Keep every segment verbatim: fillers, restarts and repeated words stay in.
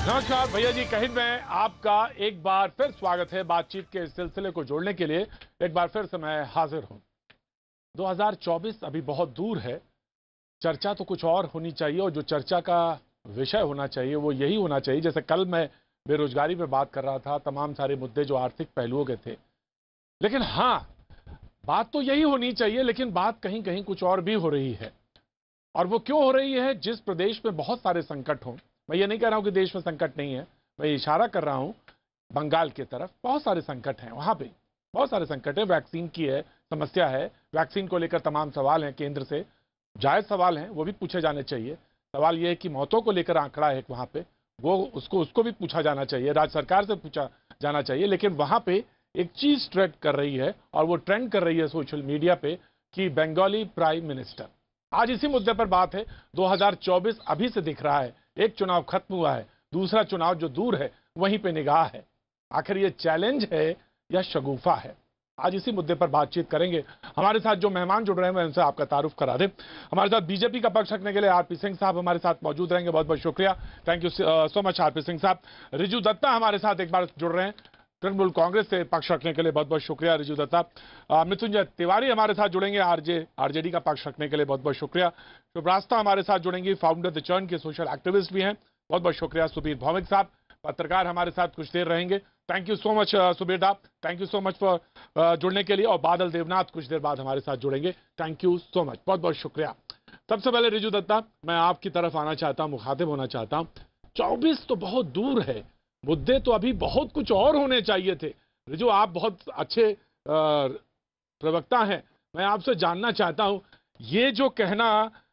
नमस्कार भैया जी, कहीं में आपका एक बार फिर स्वागत है। बातचीत के इस सिलसिले को जोड़ने के लिए एक बार फिर से मैं हाजिर हूं। दो हज़ार चौबीस अभी बहुत दूर है। चर्चा तो कुछ और होनी चाहिए और जो चर्चा का विषय होना चाहिए वो यही होना चाहिए। जैसे कल मैं बेरोजगारी पे बात कर रहा था, तमाम सारे मुद्दे जो आर्थिक पहलुओं के थे, लेकिन हाँ, बात तो यही होनी चाहिए, लेकिन बात कहीं कहीं कुछ और भी हो रही है। और वो क्यों हो रही है? जिस प्रदेश में बहुत सारे संकट हों, मैं ये नहीं कह रहा हूं कि देश में संकट नहीं है, मैं इशारा कर रहा हूं बंगाल की तरफ। बहुत सारे संकट हैं वहां पे, बहुत सारे संकट है। वैक्सीन की है समस्या है, वैक्सीन को लेकर तमाम सवाल हैं केंद्र से, जायज सवाल हैं, वो भी पूछे जाने चाहिए। सवाल ये है कि मौतों को लेकर आंकड़ा है वहां पे, वो उसको उसको भी पूछा जाना चाहिए, राज्य सरकार से पूछा जाना चाहिए। लेकिन वहां पे एक चीज ट्रेंड कर रही है, और वो ट्रेंड कर रही है सोशल मीडिया पे, कि बंगाली प्राइम मिनिस्टर। आज इसी मुद्दे पर बात है। दो हज़ार चौबीस अभी से दिख रहा है, एक चुनाव खत्म हुआ है, दूसरा चुनाव जो दूर है वहीं पे निगाह है। आखिर ये चैलेंज है या शगुफा है? आज इसी मुद्दे पर बातचीत करेंगे। हमारे साथ जो मेहमान जुड़ रहे हैं मैं उनसे आपका तारुफ करा दें। हमारे साथ बीजेपी का पक्ष रखने के लिए आरपी सिंह साहब हमारे साथ मौजूद रहेंगे, बहुत बहुत शुक्रिया, thank you so much RP Singh साहब। रिजू दत्ता हमारे साथ एक बार जुड़ रहे हैं, तृणमूल कांग्रेस से पक्ष रखने के लिए बहुत बहुत शुक्रिया रिजू दत्ता। मृत्युंजय तिवारी हमारे साथ जुड़ेंगे आरजे आरजेडी का पक्ष रखने के लिए, बहुत बहुत शुक्रिया। शुभरास्ता हमारे साथ जुड़ेंगे, फाउंडर द चर्न के सोशल एक्टिविस्ट भी हैं, बहुत बहुत शुक्रिया। सुबीर भौमिक साहब पत्रकार हमारे साथ कुछ देर रहेंगे, thank you so much Subir साहब, thank you so much for जुड़ने के लिए। और बादल देवनाथ कुछ देर बाद हमारे साथ जुड़ेंगे, थैंक यू सो मच, बहुत बहुत शुक्रिया। सबसे पहले रिजू दत्ता, मैं आपकी तरफ आना चाहता हूं, मुखातिब होना चाहता हूं। चौबीस तो बहुत दूर है, मुद्दे तो अभी बहुत कुछ और होने चाहिए थे। रिजू, आप बहुत अच्छे प्रवक्ता हैं, मैं आपसे जानना चाहता हूं, ये जो कहना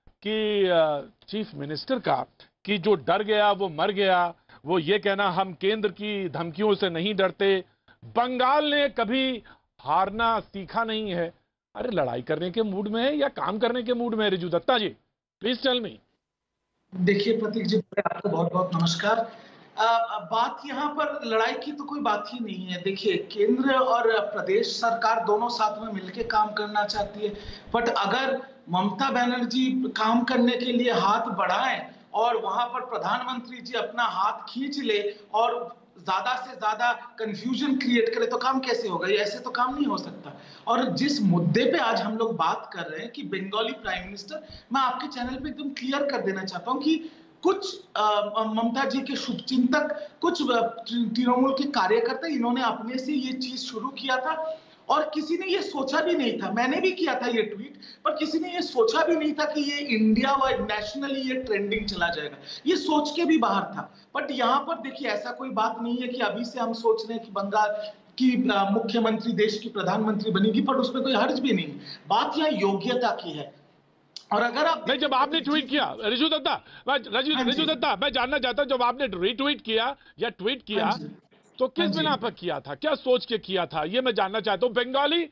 कि चीफ मिनिस्टर का कि जो डर गया वो मर गया, वो ये कहना हम केंद्र की धमकियों से नहीं डरते, बंगाल ने कभी हारना सीखा नहीं है। अरे लड़ाई करने के मूड में है या काम करने के मूड में है? Riju Datta ji, please tell me. देखिए प्रतीक जी, आपको बहुत बहुत नमस्कार। आ, बात यहाँ पर लड़ाई की तो कोई बात ही नहीं है। देखिए, केंद्र और प्रदेश सरकार दोनों साथ में मिलकर काम करना चाहती है, बट अगर ममता बनर्जी काम करने के लिए हाथ बढ़ाएं और वहां पर प्रधानमंत्री जी अपना हाथ खींच ले और ज्यादा से ज्यादा कंफ्यूजन क्रिएट करे, तो काम कैसे होगा? ये ऐसे तो काम नहीं हो सकता। और जिस मुद्दे पे आज हम लोग बात कर रहे हैं कि बंगाली प्राइम मिनिस्टर, मैं आपके चैनल पे एकदम क्लियर कर देना चाहता हूं कि कुछ ममता जी के शुभचिंतक, कुछ तृणमूल के कार्यकर्ता, इन्होंने अपने से ये चीज शुरू किया था और किसी ने ये सोचा भी नहीं था। मैंने भी किया था ये ट्वीट, पर किसी ने ये सोचा भी नहीं था कि ये इंडिया वाइड नेशनली ये ट्रेंडिंग चला जाएगा। ये सोच के भी बाहर था। बट यहाँ पर देखिए, ऐसा कोई बात नहीं है कि अभी से हम सोच रहे हैं कि बंगाल की मुख्यमंत्री देश की प्रधानमंत्री बनेगी, पर उसमें कोई हर्ज भी नहीं। बात यहाँ योग्यता की है। और अगर आप नहीं, जब आपने ट्वीट किया रिजू दत्ता, मैं रिजू दत्ता मैं जानना चाहता हूं, जब आपने रीट्वीट किया या ट्वीट किया तो किस बिना पर किया था, क्या सोच के किया था, ये मैं जानना चाहता हूं। बंगाली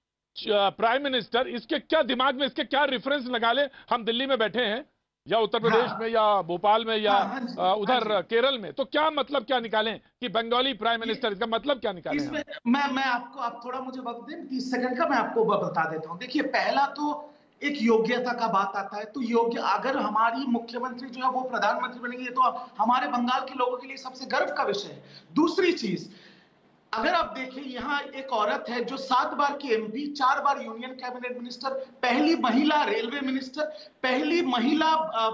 प्राइम मिनिस्टर, इसके क्या दिमाग में, इसके क्या रेफरेंस लगा ले? हम दिल्ली में बैठे हैं या उत्तर प्रदेश हाँ, में या भोपाल में या हाँ, हाँ, उधर हाँ, केरल में, तो क्या मतलब क्या निकालें कि बंगाली प्राइम मिनिस्टर, इसका मतलब क्या निकालें? इसमें मैं मैं आपको, आप थोड़ा मुझे वक्त दें, तीस सेकंड का, मैं आपको बता देता हूं। देखिए, पहला तो एक योग्यता का बात आता है, तो योग्य, अगर हमारी मुख्यमंत्री जो है वो प्रधानमंत्री बनेंगे तो हमारे बंगाल के लोगों के लिए सबसे गर्व का विषय है। दूसरी चीज, अगर आप देखें, यहाँ एक औरत है जो सात बार की एमपी, चार बार यूनियन कैबिनेट मिनिस्टर, पहली महिला रेलवे मिनिस्टर, पहली महिला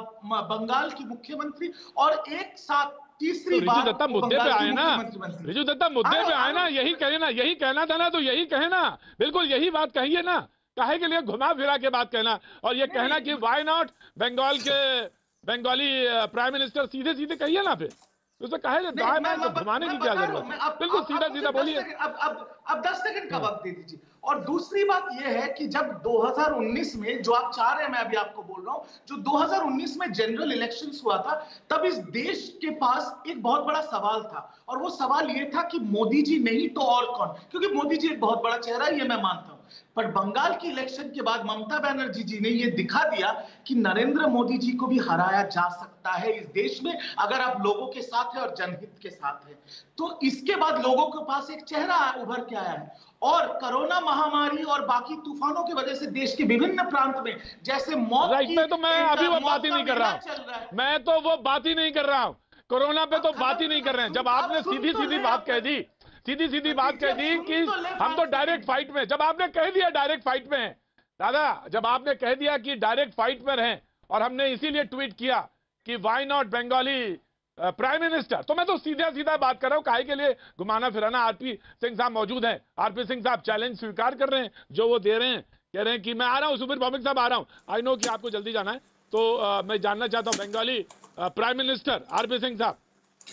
बंगाल की मुख्यमंत्री, और एक साथ तीसरी तो बार रिजू दत्ता मुद्दे पे आए ना, रिजू दत्ता मुद्दे पे आए ना, यही कहे ना, यही कहना था ना, तो यही कहे ना, बिल्कुल यही बात कहिए ना, काहे के लिए घुमा फिरा के बात कहना और ये कहना कि व्हाई नॉट बंगाल के बंगाली प्राइम मिनिस्टर, सीधे सीधे कहिए ना, फिर उससे कहे घुमाने की क्या जरूरत है? बिल्कुल सीधा सीधा बोलिए। अब अब अब दस सेकंड का वक्त दे दीजिए। और दूसरी बात यह है कि जब दो हज़ार उन्नीस में, जो आप चाह रहे हैं मैं अभी आपको बोल रहा हूं, जो दो हज़ार उन्नीस में जनरल इलेक्शंस हुआ था, तब इस देश के पास एक बहुत बड़ा सवाल था, और वो सवाल ये था कि मोदी जी नहीं तो और कौन, क्योंकि मोदी जी एक बहुत बड़ा चेहरा है, ये मैं मानता हूं। पर बंगाल की इलेक्शन के बाद ममता बनर्जी जी ने यह दिखा दिया कि नरेंद्र मोदी जी को भी हराया जा सकता है इस देश में, अगर आप लोगों के साथ है और जनहित के साथ है। तो इसके बाद लोगों के पास एक चेहरा उभर के आया है। और कोरोना महामारी और बाकी तूफानों की वजह से देश के विभिन्न प्रांत में जैसे मौत की, मैं तो मैं अभी वो बात ही नहीं कर रहा हूं, मैं तो वो बात ही नहीं कर रहा हूं कोरोना पे तो बात ही नहीं कर रहे हैं। जब आपने सीधी सीधी बात कह दी, सीधी सीधी बात कह दी कि हम तो डायरेक्ट फाइट में, जब आपने कह दिया डायरेक्ट फाइट में हैं दादा, जब आपने कह दिया कि डायरेक्ट फाइट में हैं, और हमने इसीलिए ट्वीट किया कि why not Bengali prime minister, तो मैं तो सीधा सीधा बात कर रहा हूं, काहे के लिए घुमाना फिराना। आरपी सिंह साहब मौजूद हैं, आरपी सिंह साहब चैलेंज स्वीकार कर रहे हैं जो वो दे रहे हैं, कह रहे हैं कि मैं आ रहा हूं, सुबीर भौमिक साहब आ रहा हूं। आई नो कि आपको जल्दी जाना है, तो आ, मैं जानना चाहता हूं Bengali prime minister RP Singh साहब।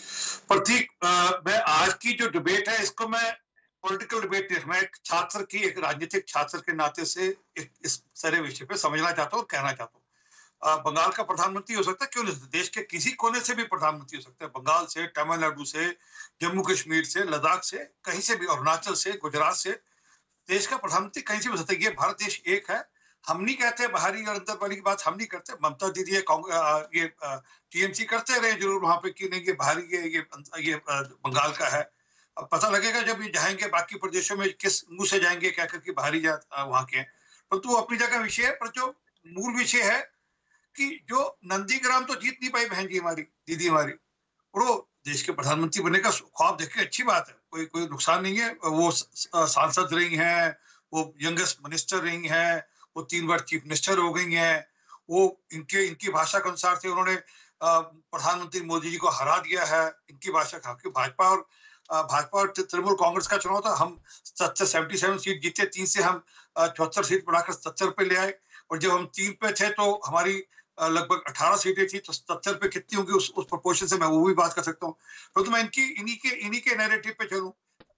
प्रतीक, मैं आज की जो डिबेट है इसको मैं पॉलिटिकल डिबेट नहीं, मैं एक छात्र की, एक राजनीतिक छात्र के नाते से एक इस सारे विषय पे समझना चाहता हूँ, कहना चाहता हूँ। बंगाल का प्रधानमंत्री हो सकता है, क्यों नहीं? देश के किसी कोने से भी प्रधानमंत्री हो सकता है, बंगाल से, तमिलनाडु से, जम्मू कश्मीर से, लद्दाख से, कहीं से भी, अरुणाचल से, गुजरात से, देश का प्रधानमंत्री कहीं से भी हो सकता है। ये भारत देश एक है। हम नहीं कहते बाहरी और अंदर वाली की बात, हम नहीं करते। ममता दीदी ये ये टीएमसी करते रहे जरूर वहां पे कि नहीं ये बाहरी ये ये, ये बंगाल का है। अब पता लगेगा जब ये जाएंगे बाकी प्रदेशों में किस मुंह से जाएंगे, क्या करके बाहरी जात वहां के, परंतु वो अपनी जगह विषय है। पर जो मूल विषय है कि जो नंदीग्राम तो जीत नहीं पाई बहन जी हमारी, दीदी हमारी, और वो देश के प्रधानमंत्री बनने का ख्वाब देख के अच्छी बात है, कोई कोई नुकसान नहीं है। वो सांसद रही हैं, वो यंगेस्ट मिनिस्टर रही हैं, वो तीन बार चीफ मिनिस्टर हो गई हैं, वो इनके इनकी भाषा के अनुसार से उन्होंने प्रधानमंत्री मोदी जी को हरा दिया है, इनकी भाषा का। भाजपा और भाजपा और तृणमूल कांग्रेस का चुनाव था, हम सत्तर सेवेंटी सेवन सीट जीते, तीन से हम चौहत्तर सीट बढ़ाकर सत्तर पे ले आए, और जब हम तीन पे थे तो हमारी लगभग अठारह सीटें थी, तो सत्तर पे कितनी होंगी उस उस प्रोपोर्शन से मैं वो भी बात कर सकता हूँ। तो, तो मैं इनकी इन्हीं के इन्हीं के नैरेटिव पे चलूं।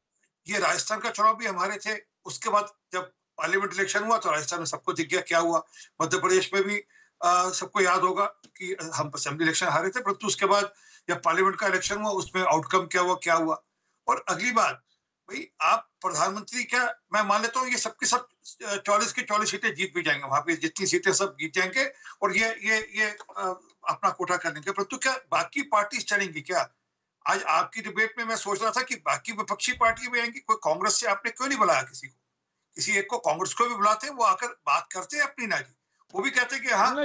ये राजस्थान का चुनाव भी हमारे थे, उसके बाद जब पार्लियामेंट इलेक्शन हुआ तो राजस्थान में सबको दिख गया क्या हुआ। मध्य प्रदेश में भी सबको याद होगा कि हम असेंबली इलेक्शन हारे थे, परंतु उसके बाद जब पार्लियामेंट का इलेक्शन हुआ उसमें आउटकम क्या हुआ क्या हुआ। और अगली बात, भाई आप प्रधानमंत्री, क्या मैं मान लेता हूँ ये सबके सब चालीस की चालीस सीटें जीत भी जाएंगे, वहां पे जितनी सीटें सब जीत जाएंगे और ये ये ये अपना कोटा कर लेंगे, परंतु क्या बाकी पार्टी चलेंगी क्या? आज आपकी डिबेट में मैं सोच रहा था कि बाकी विपक्षी पार्टी भी आएंगी, कोई कांग्रेस से आपने क्यों नहीं बुलाया किसी को? किसी एक को कांग्रेस को भी बुलाते, वो आकर बात करते अपनी नाजी, वो भी कहते कि हाँ।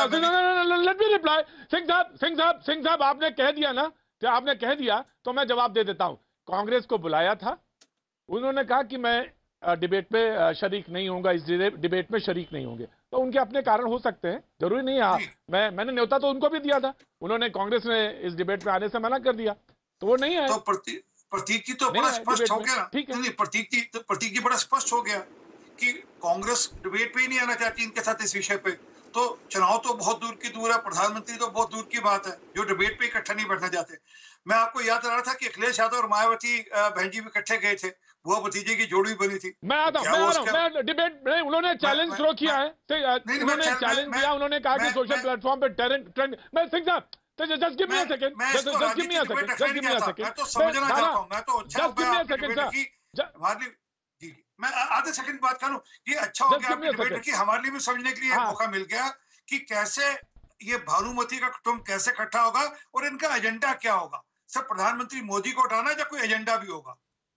Let me reply. सिंह साहब सिंह साहब सिंह साहब आपने कह दिया ना, तो आपने कह दिया तो मैं जवाब दे देता हूं। कांग्रेस को बुलाया था, उन्होंने कहा कि मैं डिबेट पे शरीक नहीं होऊंगा, इस डिबेट में शरीक नहीं होंगे, तो उनके अपने कारण हो सकते हैं, जरूरी नहीं है। मैं मैंने न्योता तो उनको भी दिया था, उन्होंने कांग्रेस ने इस डिबेट में आने से मना कर दिया, तो वो नहीं आए। तो प्रतीक जी तो बड़ा स्पष्ट हो गया, ठीक है? प्रतीक जी तो प्रतीक जी बड़ा स्पष्ट हो गया कि कांग्रेस डिबेट पे ही नहीं आना चाहती इनके साथ इस विषय पे। तो चुनाव तो बहुत दूर की दूर है, प्रधानमंत्री तो बहुत दूर की बात है, जो डिबेट पे इकट्ठा नहीं बैठना चाहते। मैं आपको याद रहा था कि अखिलेश यादव और मायावती बहन जी भी इकट्ठे गए थे, वो भतीजे की जोड़ी बनी थी। मैं आता हूं, मैं आ रहा हूं, मैं डिबेट में उन्होंने चैलेंज थ्रो किया है, उन्होंने चैलेंज दिया, उन्होंने कहा कि सोशल प्लेटफॉर्म पे ट्रेंड। मैं सिंह साहब just give me a second, just give me a second, just give me a second, मैं तो समझना चाहता हूं, मैं तो अच्छा just give me a second sir, हमारे लिए मैं आधे सेकंड बात करूं। ये अच्छा हो गया आपने डिबेट की, हमारे लिए भी समझने के लिए मौका मिल गया कि कैसे ये भानुमति का कुटुंब कैसे इकट्ठा होगा और इनका एजेंडा क्या होगा। सब प्रधानमंत्री मोदी को उठाना या कोई एजेंडा भी होगा?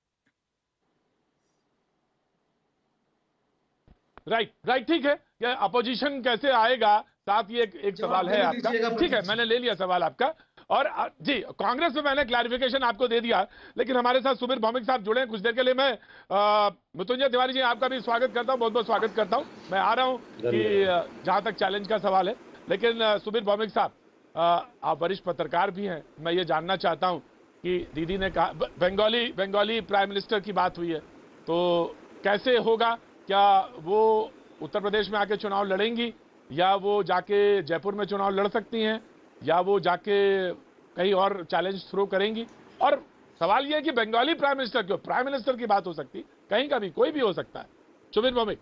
राइट राइट ठीक है, ये अपोजिशन कैसे आएगा, साथ ही एक, एक सवाल है आपका, ठीक है मैंने ले लिया सवाल आपका। और जी कांग्रेस में मैंने क्लैरिफिकेशन आपको दे दिया, लेकिन हमारे साथ सुबीर भौमिक साहब जुड़े हैं कुछ देर के लिए। मैं मृत्युंजय तिवारी जी आपका भी स्वागत करता हूं, बहुत बहुत स्वागत करता हूं। मैं आ रहा हूं कि जहां तक चैलेंज का सवाल है, लेकिन सुबीर भौमिक साहब आप वरिष्ठ पत्रकार भी हैं, मैं ये जानना चाहता हूं कि दीदी ने कहा बंगाली बंगाली प्राइम मिनिस्टर की बात हुई है, तो कैसे होगा? क्या वो उत्तर प्रदेश में आके चुनाव लड़ेंगी, या वो जाके जयपुर में चुनाव लड़ सकती हैं, या वो जाके कहीं और चैलेंज थ्रो करेंगी? और सवाल ये है कि बंगाली प्राइम मिनिस्टर क्यों, प्राइम मिनिस्टर की बात हो सकती, कहीं का भी कोई भी हो सकता है। सुबीर भौमिक,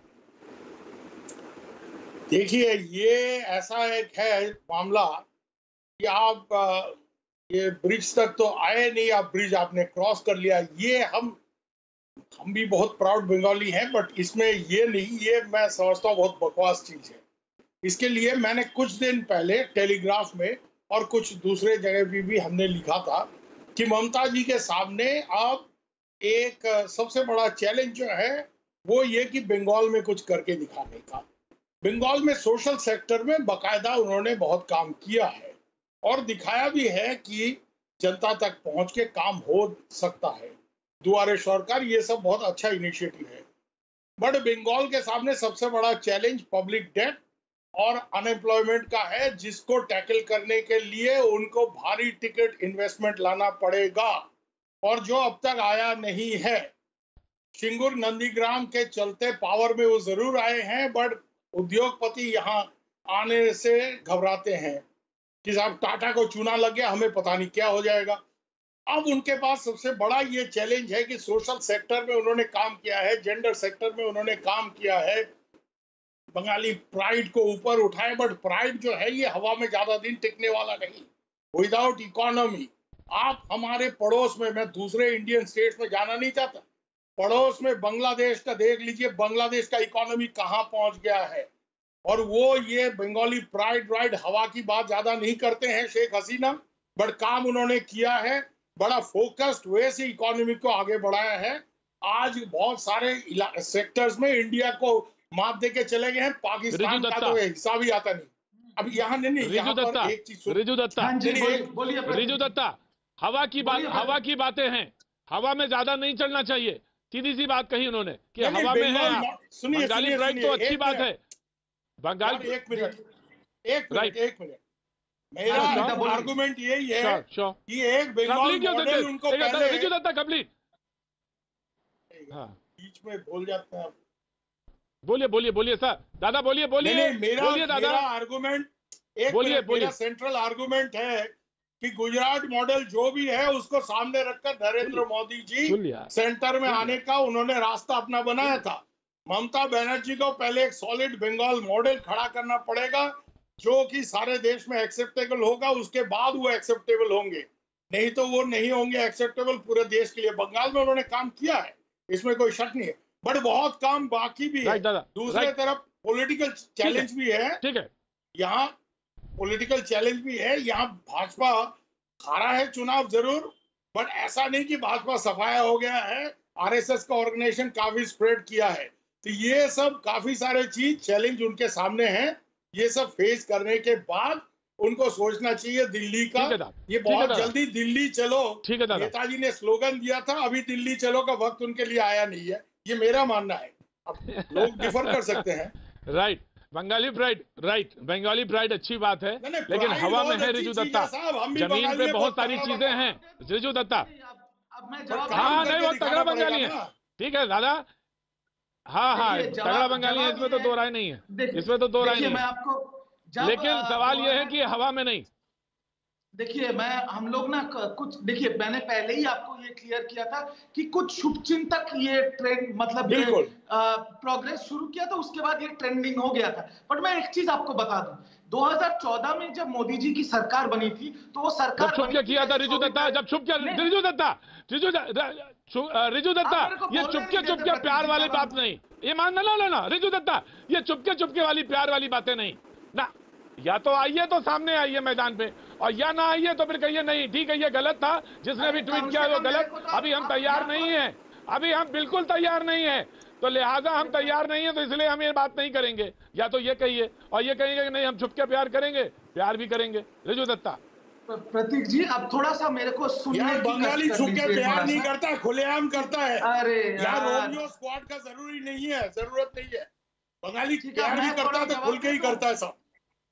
देखिए ये ऐसा एक है मामला कि आप ये ब्रिज तक तो आए नहीं, आप ब्रिज आपने क्रॉस कर लिया। ये हम हम भी बहुत प्राउड बंगाली हैं, बट इसमें ये नहीं, ये मैं समझता हूँ बहुत बकवास चीज है। इसके लिए मैंने कुछ दिन पहले टेलीग्राफ में और कुछ दूसरे जगह भी, भी हमने लिखा था कि ममता जी के सामने अब एक सबसे बड़ा चैलेंज जो है वो ये कि बंगाल में कुछ करके दिखाने का। बंगाल में सोशल सेक्टर में बाकायदा उन्होंने बहुत काम किया है और दिखाया भी है कि जनता तक पहुंच के काम हो सकता है। दुआरे सरकार, ये सब बहुत अच्छा इनिशिएटिव है। बट बंगाल के सामने सबसे बड़ा चैलेंज पब्लिक डेट और अनएम्प्लॉयमेंट का है, जिसको टैकल करने के लिए उनको भारी टिकट इन्वेस्टमेंट लाना पड़ेगा और जो अब तक आया नहीं है। सिंगुर नंदीग्राम के चलते पावर में वो जरूर आए हैं, बट उद्योगपति यहाँ आने से घबराते हैं कि साहब टाटा को चूना लग गया, हमें पता नहीं क्या हो जाएगा। अब उनके पास सबसे बड़ा ये चैलेंज है कि सोशल सेक्टर में उन्होंने काम किया है, जेंडर सेक्टर में उन्होंने काम किया है, बंगाली प्राइड को ऊपर उठाए, बट प्राइड जो है ये हवा में ज्यादा दिन टिकने वाला नहीं। विदाउट इकोनॉमी, आप हमारे पड़ोस में, मैं दूसरे इंडियन स्टेट्स में जाना नहीं चाहता, पड़ोस में बांग्लादेश का देख लीजिए, बांग्लादेश का इकोनॉमी कहाँ पहुंच गया है। और वो ये बंगाली प्राइड राइड हवा की बात ज्यादा नहीं करते हैं शेख हसीना, बट काम उन्होंने किया है, बड़ा फोकस्ड वे से इकोनॉमी को आगे बढ़ाया है। आज बहुत सारे सेक्टर्स में इंडिया को मात दे के चले गए हैं, पाकिस्तान का तो हिसाब ही आता नहीं। अब यहाँ नहीं नहीं यहाँ पर एक चीज रिजू दत्ता, रिजू दत्ता, हवा की बात, हवा की बातें हैं, हवा में ज्यादा नहीं चढ़ना चाहिए। सीधी सी बात कही उन्होंने कि हवा में है। बंगाली प्राइड तो अच्छी बात है, बंगाल। एक मिनट एक मिनट एक मिनट मेरा आर्गुमेंट यही है कि एक बंगाल मॉडल उनको पहले रिजू दत्ता कंप्लीट, बीच में बोल जाते हैं। बोलिए बोलिए बोलिए सर, दादा बोलिए बोलिए मेरा बोलिए दादा। मेरा आर्गुमेंट एक बोलिए बोलिए सेंट्रल आर्गुमेंट है कि गुजरात मॉडल जो भी है उसको सामने रखकर नरेंद्र मोदी जी सेंटर में आने का उन्होंने रास्ता अपना बनाया था। ममता बनर्जी को पहले एक सॉलिड बंगाल मॉडल खड़ा करना पड़ेगा जो कि सारे देश में एक्सेप्टेबल होगा, उसके बाद वो एक्सेप्टेबल होंगे, नहीं तो वो नहीं होंगे एक्सेप्टेबल पूरे देश के लिए। बंगाल में उन्होंने काम किया है, इसमें कोई शक नहीं है, बट बहुत काम बाकी भी है। दूसरे तरफ पॉलिटिकल चैलेंज भी है, ठीक है, यहाँ पॉलिटिकल चैलेंज भी है। यहाँ भाजपा हारा है चुनाव जरूर, बट ऐसा नहीं कि भाजपा सफाया हो गया है। आरएसएस का ऑर्गेनाइजेशन काफी स्प्रेड किया है, तो ये सब काफी सारे चीज चैलेंज उनके सामने हैं। ये सब फेस करने के बाद उनको सोचना चाहिए दिल्ली का, ये बहुत जल्दी दिल्ली चलो, नेताजी ने स्लोगन दिया था, अभी दिल्ली चलो का वक्त उनके लिए आया नहीं है, ये मेरा मानना है। अब लोग डिफर कर सकते हैं। Right, Bengali pride, right, Bengali pride अच्छी बात है, लेकिन हवा में है रिजू दत्ता, जमीन पे बहुत सारी चीजें हैं रिजू दत्ता। हाँ नहीं, वो तगड़ा बंगाली है, ठीक है दादा, हाँ हाँ तगड़ा बंगाली है, इसमें तो दो राय नहीं है, इसमें तो दो राय नहीं है, लेकिन सवाल यह है कि हवा में नहीं। देखिए मैं हम लोग ना कुछ, देखिए मैंने पहले ही आपको ये क्लियर किया था कि कुछ शुभचिंतक ये ट्रेंड मतलब प्रोग्रेस शुरू किया था, उसके बाद ये ट्रेंडिंग हो गया था। बट मैं एक चीज आपको बता दूं, दो हज़ार चौदह में जब मोदी जी की सरकार बनी थी तो वो सरकार छुप क्या किया था रिजू दत्ता, जब छुप क्या रिजू दत्ता रिजू रिजू दत्ता ये चुपके चुपके प्यार वाली बात नहीं, ये मान ना लेना रिजू दत्ता, ये चुपके चुपके वाली प्यार वाली बातें नहीं ना, या तो आइए तो सामने आइए मैदान पे, और या ना आइए तो फिर कहिए नहीं ठीक है ये गलत था, जिसने भी ट्वीट किया वो गलत। अभी हम तैयार नहीं है, अभी हम बिल्कुल तैयार नहीं है, तो लिहाजा हम तैयार नहीं है, तो इसलिए हम ये बात नहीं करेंगे। या तो ये कहिए और ये कहेंगे कि नहीं हम छुपके प्यार करेंगे, प्यार भी करेंगे। रिजू दत्ता, प्रतीक जी अब थोड़ा सा मेरे को सुनने, बंगाली छुपके प्यार नहीं करता, खुलेआम करता है। अरे यार रोमियो स्क्वाड का जरूरी नहीं है, जरूरत नहीं है, बंगाली प्यार नहीं करता तो खुल के ही करता है सब।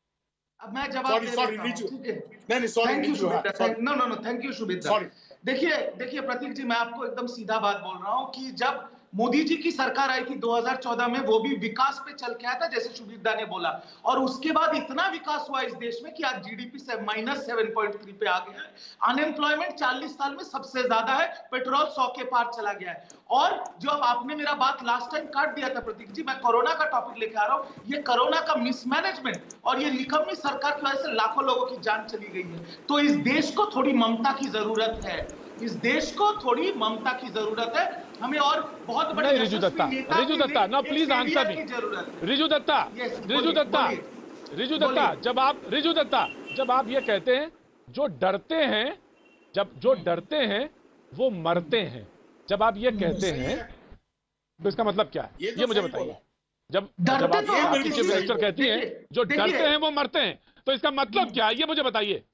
अब मैं जवाब दे देता हूं, ठीक है? नहीं नहीं sorry, thank you Shubhendra, no no no thank you Shubhendra. देखिए देखिए प्रतीक जी, मैं आपको एकदम सीधा बात बोल रहा हूं कि जब मोदी जी की सरकार आई थी दो हज़ार चौदह में, वो भी विकास पे चल के आया था जैसे शुभेंद्र ने बोला, और उसके बाद इतना विकास हुआ इस देश में कि आज जीडीपी से माइनस सेवन पॉइंट थ्री पे आ गया है, अनएम्प्लॉयमेंट चालीस साल में सबसे ज्यादा है, पेट्रोल सौ के पार चला गया है। और जो आपने मेरा बात लास्ट टाइम काट दिया था प्रतीक जी, मैं कोरोना का टॉपिक लेके आ रहा हूँ, ये कोरोना का मिसमैनेजमेंट और ये निकम्मी सरकार की वजह से लाखों लोगों की जान चली गई है। तो इस देश को थोड़ी ममता की जरूरत है, इस देश को थोड़ी ममता की जरूरत है हमें, और बहुत बड़े रिजू दत्ता, रिजू दत्ता ना please answer me, Riju Datta, Riju Datta, Riju Datta, जब आप रिजू दत्ता जब आप ये कहते हैं जो डरते हैं, जब जो डरते हैं वो मरते हैं, जब आप ये कहते हैं तो इसका मतलब क्या है, ये, ये मुझे बताइए। जब जब आप आपकी चीफ मिनिस्टर कहती हैं जो डरते हैं वो मरते हैं, तो इसका मतलब क्या है, ये मुझे बताइए।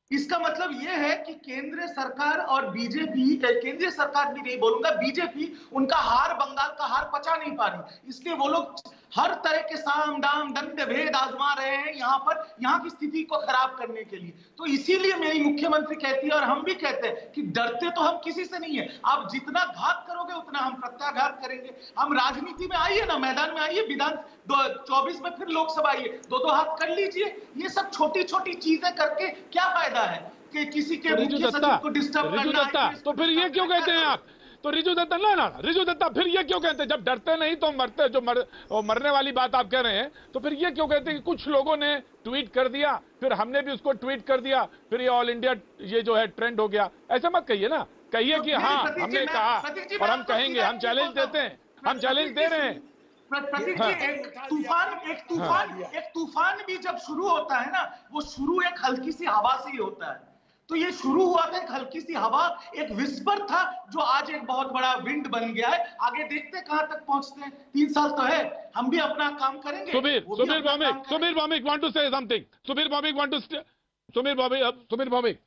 इसका मतलब यह है कि केंद्र सरकार और बीजेपी, केंद्रीय सरकार भी नहीं बोलूंगा, बीजेपी उनका हार, बंगाल का हार पचा नहीं पा रही, इसलिए वो लोग हर तरह के साम दाम दंड भेद आजमा रहे हैं यहाँ पर, यहाँ की स्थिति को खराब करने के लिए। तो इसीलिए मेरी मुख्यमंत्री कहती है और हम भी कहते हैं कि डरते तो हम किसी से नहीं है, आप जितना घात करोगे उतना हम प्रत्याघात करेंगे। हम राजनीति में आइए ना, मैदान में आइए, विधान चौबीस में फिर लोकसभा आइए, दो दो हाथ कर लीजिए। ये सब छोटी छोटी चीजें करके क्या फायदा है कि किसी के मुख्य सचिव को डिस्टर्ब करना है। तो फिर ये क्यों कहते हैं आप? तो रिजू दत्ता ना ना रिजू दत्ता फिर ये क्यों कहते हैं, जब डरते नहीं तो मरते, जो मर, मरने वाली बात आप कह रहे हैं, तो फिर ये क्यों कहते हैं कि कुछ लोगों ने ट्वीट कर दिया, फिर हमने भी उसको ट्वीट कर दिया, फिर ये ऑल इंडिया ये जो है ट्रेंड हो गया? ऐसा मत कहिए ना, कहिए कि हाँ हमने कहा और हम कहेंगे, हम चैलेंज देते हैं, हम चैलेंज दे रहे हैं। प्रतीक जी, एक तूफान एक तूफान एक तूफान भी जब शुरू होता है ना, वो शुरू एक हल्की सी हवा से ही होता है। तो ये शुरू हुआ था एक हल्की सी हवा, एक विस्पर था जो आज एक बहुत बड़ा विंड बन गया है। आगे देखते हैं कहां तक पहुंचते हैं, तीन साल तो है, हम भी अपना काम करेंगे। Subir Subir Bhowmik Subir Bhowmik want to say something. Subir Bhowmik want to Subir Bhowmik Subir Bhowmik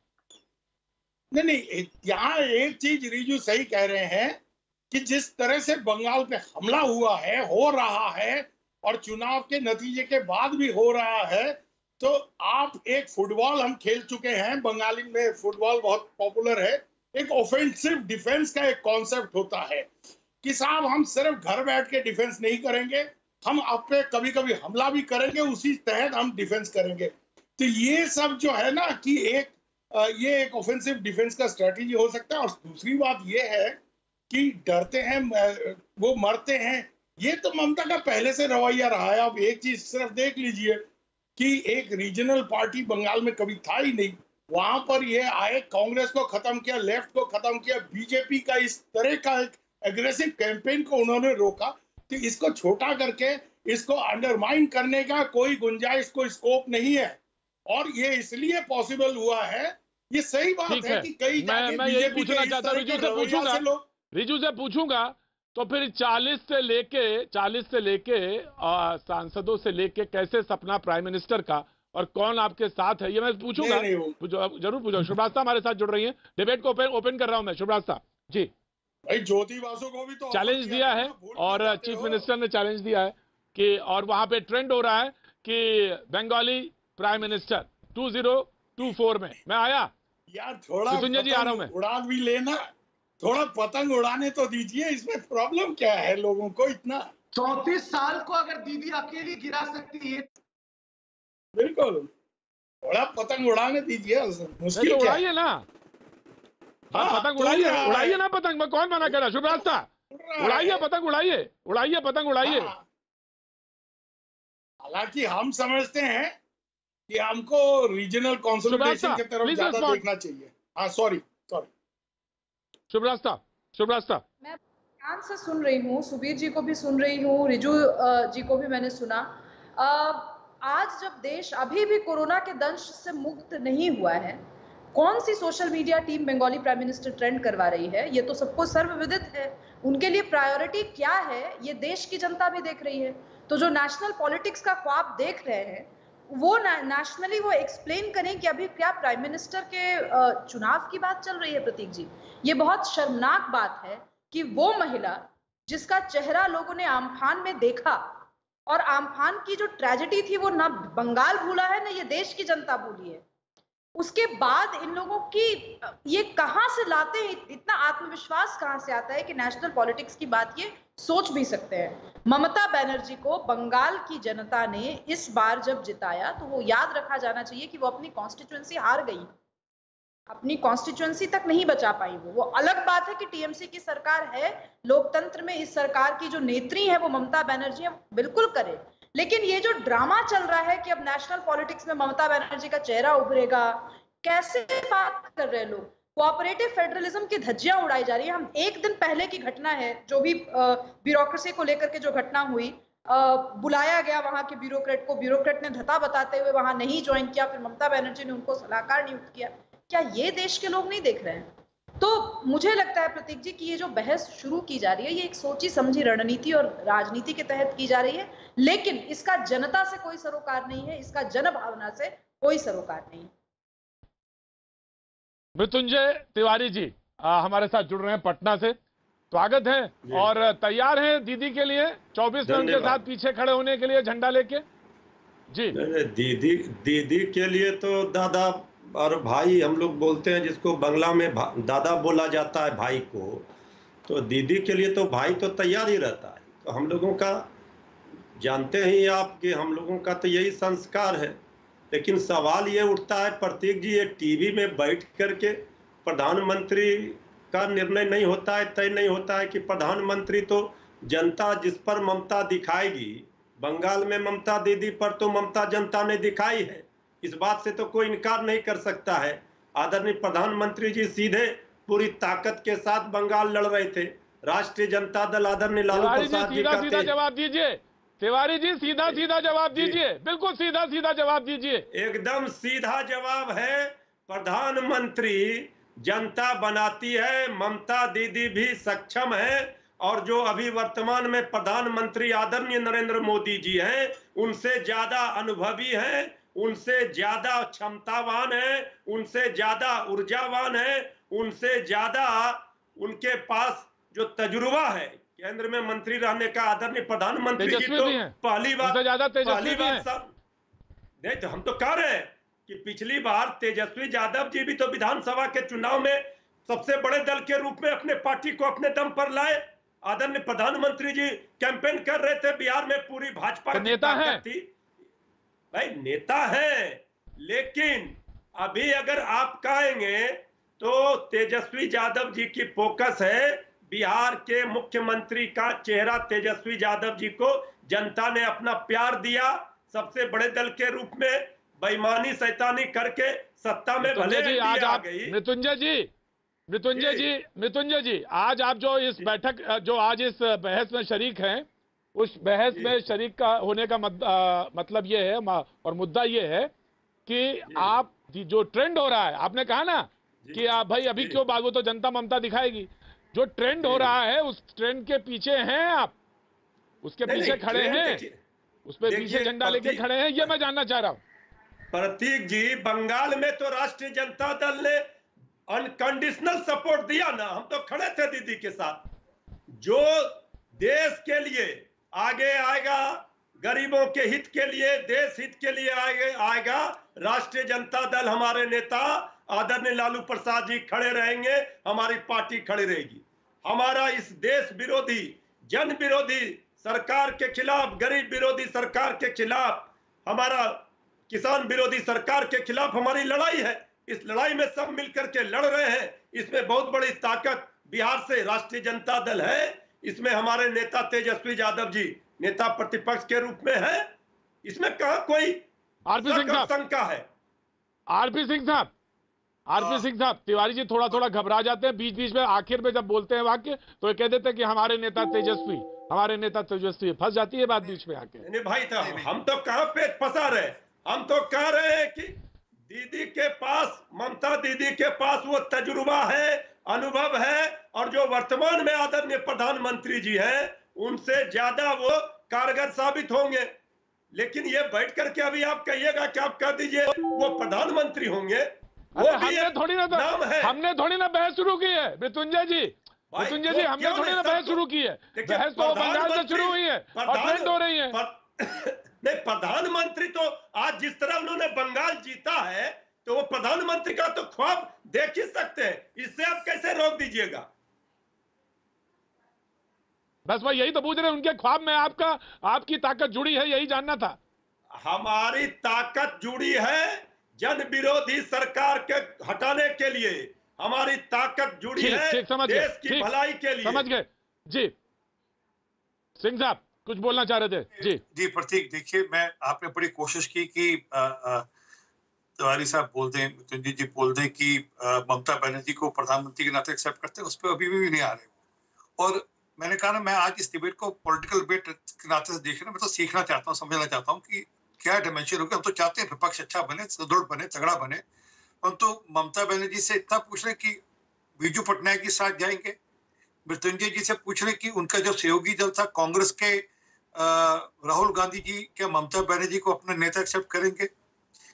नहीं नहीं, यहाँ एक चीज रिजू सही कह रहे हैं कि जिस तरह से बंगाल पे हमला हुआ है, हो रहा है और चुनाव के नतीजे के बाद भी हो रहा है, तो आप एक फुटबॉल हम खेल चुके हैं, बंगाली में फुटबॉल बहुत पॉपुलर है, एक ऑफेंसिव डिफेंस का एक कॉन्सेप्ट होता है कि साहब हम सिर्फ घर बैठ के डिफेंस नहीं करेंगे, हम आप पे कभी कभी हमला भी करेंगे, उसी तहत हम डिफेंस करेंगे। तो ये सब जो है ना कि एक ये एक ऑफेंसिव डिफेंस का स्ट्रेटेजी हो सकता है। और दूसरी बात ये है कि डरते हैं वो मरते हैं, ये तो ममता का पहले से रवैया रहा है। अब एक चीज सिर्फ देख लीजिए कि एक रीजनल पार्टी बंगाल में कभी था ही नहीं, वहां पर ये आए, कांग्रेस को खत्म किया, लेफ्ट को खत्म किया, बीजेपी का इस तरह का एक एग्रेसिव कैंपेन को उन्होंने रोका। तो इसको छोटा करके इसको अंडरमाइन करने का कोई गुंजाइश, कोई स्कोप नहीं है, और ये इसलिए पॉसिबल हुआ है। ये सही बात है, है कि कई मैं, मैं यही पूछना चाहता हूं, रिजू से पूछूंगा रिजू से पूछूंगा तो फिर चालीस से लेके चालीस से लेके सांसदों से लेके कैसे सपना प्राइम मिनिस्टर का, और कौन आपके साथ है, ये मैं पूछूंगा, जरूर पूछूंगा। शुभ्रास्ता हमारे साथ जुड़ रही हैं, डिबेट को ओपन ओपन कर रहा हूं मैं। शुभ्रास्ता जी, भाई ज्योति बासु को भी तो चैलेंज दिया है और चीफ मिनिस्टर ने चैलेंज दिया है कि, और वहां पे ट्रेंड हो रहा है कि Bengali prime minister two zero two four में मैं आया यार, थोड़ा जी आ रहा हूं मैं, उड़ा भी लेना, थोड़ा पतंग उड़ाने तो दीजिए, इसमें प्रॉब्लम क्या है लोगों को इतना? चौंतीस साल को अगर दीदी अकेली गिरा सकती है, बिल्कुल थोड़ा पतंग उड़ाने दीजिए, मुश्किल तो उड़ाइए ना। हाँ, पतंग उड़ाइए, उड़ाइए ना पतंग, मैं कौन मना कर रहा? शुभ्रास्ता उड़ाइए पतंग, उड़ाइए उड़ाइए पतंग उड़ाइए। हालांकि हम समझते हैं कि हमको रीजनल कंसोलिडेशन की तरफ ज्यादा देखना चाहिए। हाँ सॉरी सॉरी शुभ्रास्ता शुभ्रास्ता मैं ध्यान से सुन रही हूँ, सुबीर जी को भी सुन रही हूँ, रिजू जी को भी मैंने सुना। आज जब देश अभी भी कोरोना के दंश से मुक्त नहीं हुआ है, कौन सी social media team Bengali prime minister trend करवा रही है, ये तो सबको सर्वविदित है। उनके लिए प्रायोरिटी क्या है ये देश की जनता भी देख रही है। तो जो नेशनल पॉलिटिक्स का ख्वाब देख रहे हैं वो नेशनली वो एक्सप्लेन करें कि अभी क्या प्राइम मिनिस्टर के चुनाव की बात चल रही है। प्रतीक जी, ये बहुत शर्मनाक बात है कि वो महिला जिसका चेहरा लोगों ने आम्फान में देखा, और आम्फान की जो ट्रेजेडी थी वो ना बंगाल भूला है ना ये देश की जनता भूली है, उसके बाद इन लोगों की ये कहां से लाते हैं, इतना आत्मविश्वास कहां से आता है कि नेशनल पॉलिटिक्स की बात ये सोच भी सकते हैं। ममता बनर्जी को बंगाल की जनता ने इस बार जब जिताया तो वो याद रखा जाना चाहिए कि वो अपनी कॉन्स्टिट्यूएंसी हार गई, अपनी कॉन्स्टिट्यूएंसी तक नहीं बचा पाई। वो वो अलग बात है कि टीएमसी की सरकार है, लोकतंत्र में इस सरकार की जो नेत्री है वो ममता बनर्जी है, बिल्कुल करे, लेकिन ये जो ड्रामा चल रहा है कि अब नेशनल पॉलिटिक्स में ममता बनर्जी का चेहरा उभरेगा, कैसे बात कर रहे हैं लोग। कोऑपरेटिव फेडरलिज्म की धज्जियां उड़ाई जा रही है। हम एक दिन पहले की घटना है, जो भी ब्यूरोक्रेसी को लेकर के जो घटना हुई, आ, बुलाया गया वहां के ब्यूरोक्रेट को, ब्यूरोक्रेट ने धता बताते हुए वहां नहीं ज्वाइन किया, फिर ममता बनर्जी ने उनको सलाहकार नियुक्त किया। क्या ये देश के लोग नहीं देख रहे हैं? तो मुझे लगता है प्रतीक जी कि ये जो बहस शुरू की जा रही है ये एक सोची समझी रणनीति और राजनीति के तहत की जा रही है, लेकिन इसका जनता से कोई सरोकार नहीं है, इसका जन भावना से कोई सरोकार नहीं है। मृत्युंजय तिवारी जी आ, हमारे साथ जुड़ रहे हैं पटना से। स्वागत है। और तैयार हैं दीदी के लिए चौबीस में उनके साथ पीछे खड़े होने के लिए झंडा लेके? जी दीदी दीदी के लिए तो दादा और भाई हम लोग बोलते हैं, जिसको बंगला में दादा बोला जाता है भाई को, तो दीदी के लिए तो भाई तो तैयार ही रहता है। तो हम लोगों का जानते ही आप कि हम लोगों का तो यही संस्कार है। लेकिन सवाल ये उठता है प्रतीक जी, ये टीवी में बैठ करके प्रधानमंत्री का निर्णय नहीं होता है, तय नहीं होता है कि प्रधानमंत्री तो जनता जिस पर ममता दिखाएगी, बंगाल में ममता दीदी पर तो ममता जनता ने दिखाई है, इस बात से तो कोई इनकार नहीं कर सकता है। आदरणीय प्रधानमंत्री जी सीधे पूरी ताकत के साथ बंगाल लड़ रहे थे। राष्ट्रीय जनता दल आदरणीय लालू प्रसाद जी का सीधा जवाब दीजिए। तिवारी जी सीधा सीधा जवाब दीजिए, बिल्कुल सीधा सीधा जवाब दीजिए। एकदम सीधा जवाब है, प्रधानमंत्री जनता बनाती है, ममता दीदी भी सक्षम है, और जो अभी वर्तमान में प्रधानमंत्री आदरणीय नरेंद्र मोदी जी हैं, उनसे ज्यादा अनुभवी हैं, उनसे ज्यादा क्षमतावान है, उनसे ज्यादा ऊर्जावान है, उनसे ज्यादा उनके पास जो तजुर्बा है केंद्र में मंत्री रहने का आदरणीय प्रधानमंत्री जी तो पहली बार ज्यादा पहली बार नहीं, तो हम तो कह रहे हैं कि पिछली बार तेजस्वी यादव जी भी तो विधानसभा के चुनाव में सबसे बड़े दल के रूप में अपने पार्टी को अपने दम पर लाए। आदरणीय प्रधानमंत्री जी कैंपेन कर रहे थे बिहार में, पूरी भाजपा की ताकत थी। भाई नेता है, लेकिन अभी अगर आप कहेंगे तो तेजस्वी यादव जी की फोकस है, बिहार के मुख्यमंत्री का चेहरा तेजस्वी यादव जी को जनता ने अपना प्यार दिया, सबसे बड़े दल के रूप में बेईमानी शैतानी करके सत्ता में भले जी आज आ गई। मृत्युंजय जी मृत्युंजय जी मृत्युंजय जी आज आप जो इस बैठक जो आज इस बहस में शरीक हैं, उस बहस में शरीक का होने का मत, आ, मतलब ये है और मुद्दा ये है कि आप जो ट्रेंड हो रहा है, आपने कहा ना कि आप भाई अभी क्यों भागो, तो जनता ममता दिखाएगी। जो ट्रेंड हो रहा है उस ट्रेंड के पीछे हैं आप, उसके पीछे खड़े हैं, उस पर पीछे झंडा लेके खड़े हैं, ये मैं जानना चाह रहा हूँ। प्रतीक जी, बंगाल में तो राष्ट्रीय जनता दल ने अनकंडीशनल सपोर्ट दिया ना, हम तो खड़े थे दीदी के साथ। जो देश के लिए आगे आएगा, गरीबों के हित के लिए, देश हित के लिए आगे आएगा, राष्ट्रीय जनता दल, हमारे नेता आदरणीय लालू प्रसाद जी खड़े रहेंगे, हमारी पार्टी खड़ी रहेगी। हमारा इस देश विरोधी, जन विरोधी सरकार के खिलाफ, गरीब विरोधी सरकार के खिलाफ, हमारा किसान विरोधी सरकार के खिलाफ हमारी लड़ाई है। इस लड़ाई में सब मिलकर के लड़ रहे हैं। इसमें बहुत बड़ी ताकत बिहार से राष्ट्रीय जनता दल है। इसमें हमारे नेता तेजस्वी यादव जी नेता प्रतिपक्ष के रूप में है। इसमें कहा कोई आरपी सिंह साहब शंका है? आरपी सिंह साहब आरपी सिंह साहब तिवारी जी थोड़ा थोड़ा घबरा जाते हैं बीच बीच में, आखिर में जब बोलते हैं वाक्य तो ये कह देते हैं कि हमारे नेता तेजस्वी हमारे नेता तेजस्वी फंस जाती है बात बीच में आके। नहीं भाई, तो हम तो कहां पेट फंसा रहे, हम तो कह रहे हैं कि दीदी के पास, ममता दीदी के पास वो तजुर्बा है, अनुभव है, और जो वर्तमान में आदरणीय प्रधानमंत्री जी हैं उनसे ज्यादा वो कारगर साबित होंगे। लेकिन ये बैठ करके अभी आप कहिएगा कि आप कह दीजिए वो प्रधानमंत्री होंगे, वो भी हमने थोड़ी ना नाम है। हमने थोड़ी ना बहस शुरू की है मृत्युंजय जी, मृत्युंजय जी हमने थोड़ी ना बहस शुरू की है। बहस तो बंगाल से शुरू हुई है और ट्रेंड हो रही है। नहीं, प्रधानमंत्री तो आज जिस तरह उन्होंने बंगाल जीता है तो वो प्रधानमंत्री का तो ख्वाब देख ही सकते हैं, इससे आप कैसे रोक दीजिएगा? बस भाई यही तो पूछ रहे हैं, उनके ख्वाब में आपका आपकी ताकत जुड़ी है, यही जानना था। हमारी ताकत जुड़ी है जन विरोधी सरकार के हटाने के लिए, हमारी ताकत जुड़ी है देश की भलाई के लिए। समझ गए जी। सिंह साहब कुछ बोलना चाह रहे थे जी। जी प्रतीक, देखिए मैं आपने बड़ी कोशिश की कि तिवारी साहब बोल दें, मृत्युंजय जी बोल दें कि ममता बनर्जी को प्रधानमंत्री के नाते एक्सेप्ट करते हैं, उस पर अभी भी नहीं आ रहे। और मैंने कहा ना, मैं आज इस डिबेट को पॉलिटिकल डिबेट के नाते से देख रहा, मैं तो सीखना चाहता हूँ, समझना चाहता हूँ कि क्या डिमेंशन होगा। हम तो चाहते हैं विपक्ष अच्छा बने, सुदृढ़ बने, तगड़ा बने, परंतु तो ममता बनर्जी से इतना पूछ रहे कि बीजू पटनायक के साथ जाएंगे, मृत्युंजय जी से पूछ रहे कि उनका जो सहयोगी दल था कांग्रेस के राहुल गांधी जी क्या ममता बनर्जी को अपना नेता एक्सेप्ट करेंगे,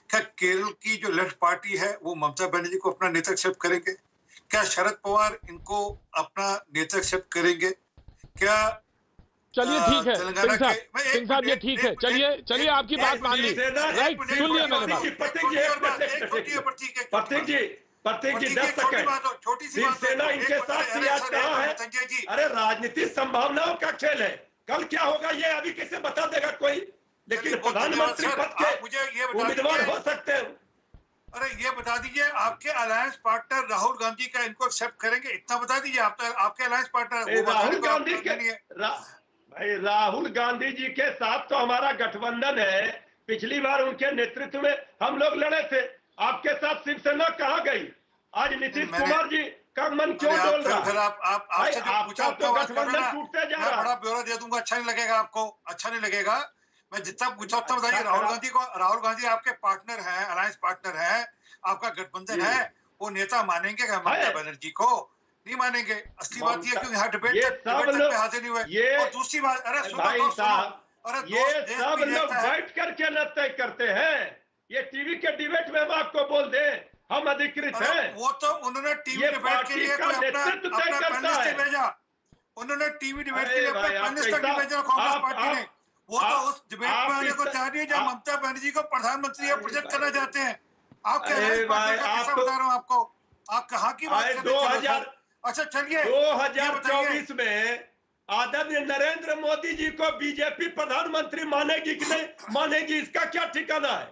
क्या केरल की जो लेफ्ट पार्टी है वो ममता बनर्जी को अपना नेता एक्सेप्ट करेंगे? क्या शरद पवार इनको अपना नेता एक्सेप्ट करेंगे? क्या चलिए ठीक है तेलंगाना सिंह साहब, के सिंह साहब ये ठीक है, चलिए चलिए आपकी बात मान ली, राइट, सुन लिया मैंने बात। प्रतीक जी प्रतीक जी प्रतीक जी दस सेकंड, छोटी सी शिवसेना इनके साथ थी, आज कहाँ है? संजय जी, अरे राजनीतिक संभावनाओं का खेल है, कल क्या होगा ये अभी कैसे बता देगा कोई? लेकिन प्रधानमंत्री पद के मुझे ये उम्मीदवार हो सकते हैं। अरे ये बता दीजिए आपके अलायंस पार्टनर राहुल गांधी का इनको एक्सेप्ट करेंगे? इतना बता दीजिए। आप तो आपके अलायंस पार्टनर राहुल गांधी के रा, भाई राहुल गांधी जी के साथ तो हमारा गठबंधन है। पिछली बार उनके नेतृत्व में हम लोग लड़े थे, आपके साथ शिवसेना कहाँ गई? आज नीतीश कुमार जी का मन क्यों डोल रहा? फिर आप आप आपसे जो पूछा तो गठबंधन टूटते जा रहा है। बड़ा ब्यौरा दे दूंगा, अच्छा नहीं लगेगा आपको, अच्छा नहीं लगेगा। मैं जितना पूछा उतना बताइए। राहुल गांधी को, राहुल गांधी आपके पार्टनर हैं, अलायंस पार्टनर हैं, आपका गठबंधन है, वो नेता मानेंगे क्या ममता बनर्जी को? नहीं मानेंगे। असली बात ये क्यों यहाँ डिबेट डिबेट में हाजिर नहीं हुए। और दूसरी बात, अरे भाई साहब, ये सब लोग बैठ करके न तय करते हैं। ये टीवी के डिबेट में हम आपको बोल दें हम अधिकृत हैं। वो तो उन्होंने टीवी डिबेट के लिए अपना अपना पैनलिस्ट भेजा, उन्होंने टीवी डिबेट के लिए अपना पैनलिस्ट तक भेजा कांग्रेस पार्टी ने। वो तो उस डिबेट में आने को चाह रही है जब ममता बनर्जी को प्रधानमंत्री प्रोजेक्ट करना चाहते हैं। आप क्या बता रहा हूँ आपको, आप कहाँ की बात कर रहे हैं? अच्छा चलिए, दो हजार चौबीस में आदरणीय नरेंद्र मोदी जी को बीजेपी प्रधानमंत्री मानेगी कि नहीं मानेगी, इसका क्या ठिकाना है?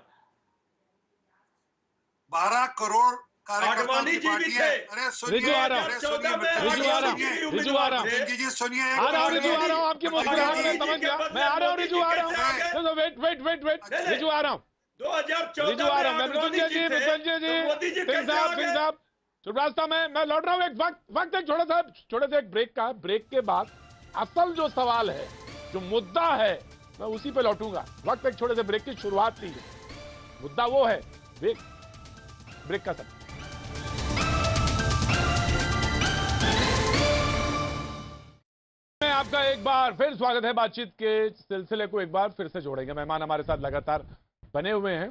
बारह करोड़ आडवाणी जी भी थे। अरे रिजू आ रहा हूं, चौदह में रिजू आ रहा हूं, रिजू आ रहा हूं, जी जी सुनिए, आ रहा हूं, रिजू आ रहा हूं, आपकी मुस्कुराहट में समझ गया, मैं आ रहा हूं, रिजू आ रहा हूं, wait wait wait wait, Riju आ रहा हूं, दो हजार चौदह रिजू आ रहा हूं, मैं मृत्युंजय जी, मृत्युंजय जी, सिंह साहब, सिंह साहब, सुब्रास्ता में मैं लौट रहा हूं। एक वक्त वक्त एक छोटा सा छोटे से एक ब्रेक का, ब्रेक के बाद असल जो सवाल है, जो मुद्दा है, मैं उसी पे लौटूंगा। वक्त एक छोटे से ब्रेक की शुरुआत थी, मुद्दा वो है ब्रेक ब्रेक का सब। आपका एक बार फिर स्वागत है। बातचीत के सिलसिले को एक बार फिर से जोड़ेंगे। मेहमान हमारे साथ लगातार बने हुए हैं।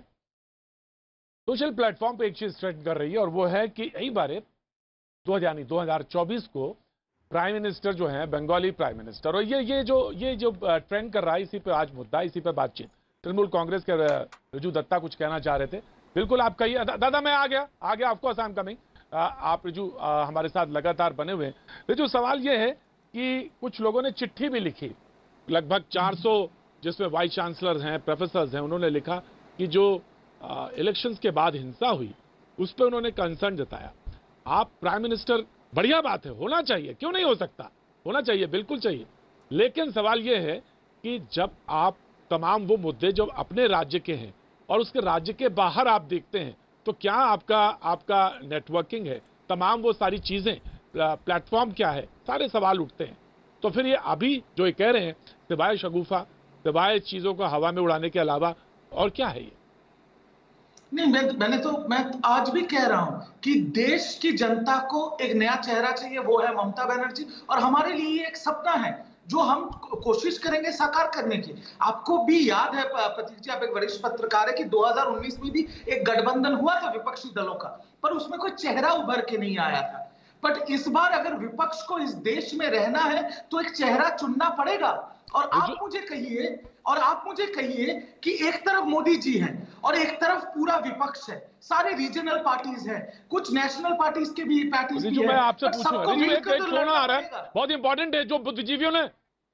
सोशल प्लेटफॉर्म पे एक चीज ट्रेंड कर रही है और वो है कि यही बार दो हजार दो हजार चौबीस को प्राइम मिनिस्टर जो है बंगाली प्राइम मिनिस्टर, और ये ये जो ये जो ट्रेंड कर रहा है, इसी पे आज मुद्दा, इसी पे बातचीत। तृणमूल कांग्रेस के रिजू दत्ता कुछ कहना चाह रहे थे। बिल्कुल आप कहिए। दा, दादा मैं आ गया आ गया आपको आसाम कमिंग। आप रिजू हमारे साथ लगातार बने हुए हैं। रिजू सवाल ये है कि कुछ लोगों ने चिट्ठी भी लिखी, लगभग चार सौ, जिसमें वाइस चांसलर हैं, प्रोफेसर्स हैं, उन्होंने लिखा कि जो इलेक्शंस के बाद हिंसा हुई उस पर उन्होंने कंसर्न जताया। आप प्राइम मिनिस्टर, बढ़िया बात है, होना चाहिए, क्यों नहीं हो सकता, होना चाहिए, बिल्कुल चाहिए। लेकिन सवाल यह है कि जब आप तमाम वो मुद्दे जो अपने राज्य के हैं और उसके राज्य के बाहर आप देखते हैं, तो क्या आपका आपका नेटवर्किंग है, तमाम वो सारी चीजें, प्लेटफॉर्म क्या है, सारे सवाल उठते हैं। तो फिर ये अभी जो ये कह रहे हैं, सिवाय शगुफा, सिवाय चीजों को हवा में उड़ाने के अलावा और क्या है ये? नहीं, मैं मैंने तो मैं आज भी कह रहा हूं कि देश की जनता को एक नया चेहरा चाहिए, वो है ममता बनर्जी। और हमारे लिए ये एक सपना है जो हम कोशिश करेंगे साकार करने की। आपको भी याद है प्रतीक जी, आप एक वरिष्ठ पत्रकार है, कि दो हज़ार उन्नीस में भी एक गठबंधन हुआ था विपक्षी दलों का, पर उसमें कोई चेहरा उभर के नहीं आया था। बट इस बार अगर विपक्ष को इस देश में रहना है तो एक चेहरा चुनना पड़ेगा। और आप मुझे कहिए और आप मुझे कहिए कि एक तरफ मोदी जी हैं और एक तरफ पूरा विपक्ष है, सारे रीजनल पार्टीज हैं, कुछ नेशनल पार्टीज के भी पार्टीज भी हैं। मैं आपसे पूछूंगा, एक एक सोना आ रहा है, बहुत इंपॉर्टेंट है, जो बुद्धिजीवियों ने,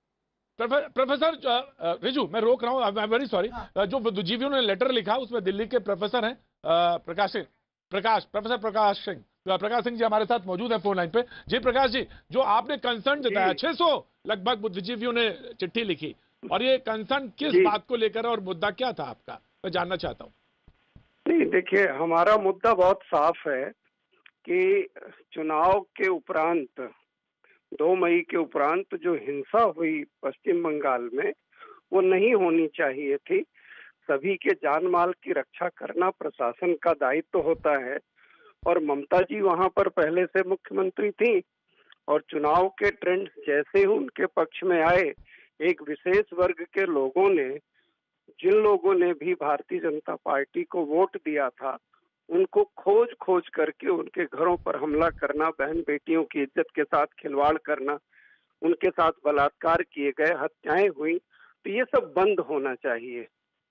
प्रोफेसर रिजू मैं रोक रहा हूं, आई एम वेरी सॉरी, जो बुद्धिजीवियों ने लेटर लिखा उसमें दिल्ली के प्रोफेसर हैं प्रकाश सिंह प्रकाश प्रोफेसर प्रकाश सिंह प्रकाश सिंह जी हमारे साथ मौजूद है फोन लाइन पे। जी प्रकाश जी, जो आपने कंसर्न जताया, छह सौ लगभग बुद्धिजीवियों ने चिट्ठी लिखी, और ये कंसर्न किस बात को लेकर और मुद्दा क्या था आपका, मैं जानना चाहता हूँ। नहीं देखिए, हमारा मुद्दा बहुत साफ है कि चुनाव के उपरांत, दो मई के उपरांत जो हिंसा हुई पश्चिम बंगाल में, वो नहीं होनी चाहिए थी। सभी के जान माल की रक्षा करना प्रशासन का दायित्व होता है, और ममता जी वहां पर पहले से मुख्यमंत्री थी, और चुनाव के ट्रेंड जैसे ही उनके पक्ष में आए, एक विशेष वर्ग के लोगों ने जिन लोगों ने भी भारतीय जनता पार्टी को वोट दिया था उनको खोज खोज करके उनके घरों पर हमला करना, बहन बेटियों की इज्जत के साथ खिलवाड़ करना, उनके साथ बलात्कार किए गए, हत्याएं हुई, तो ये सब बंद होना चाहिए।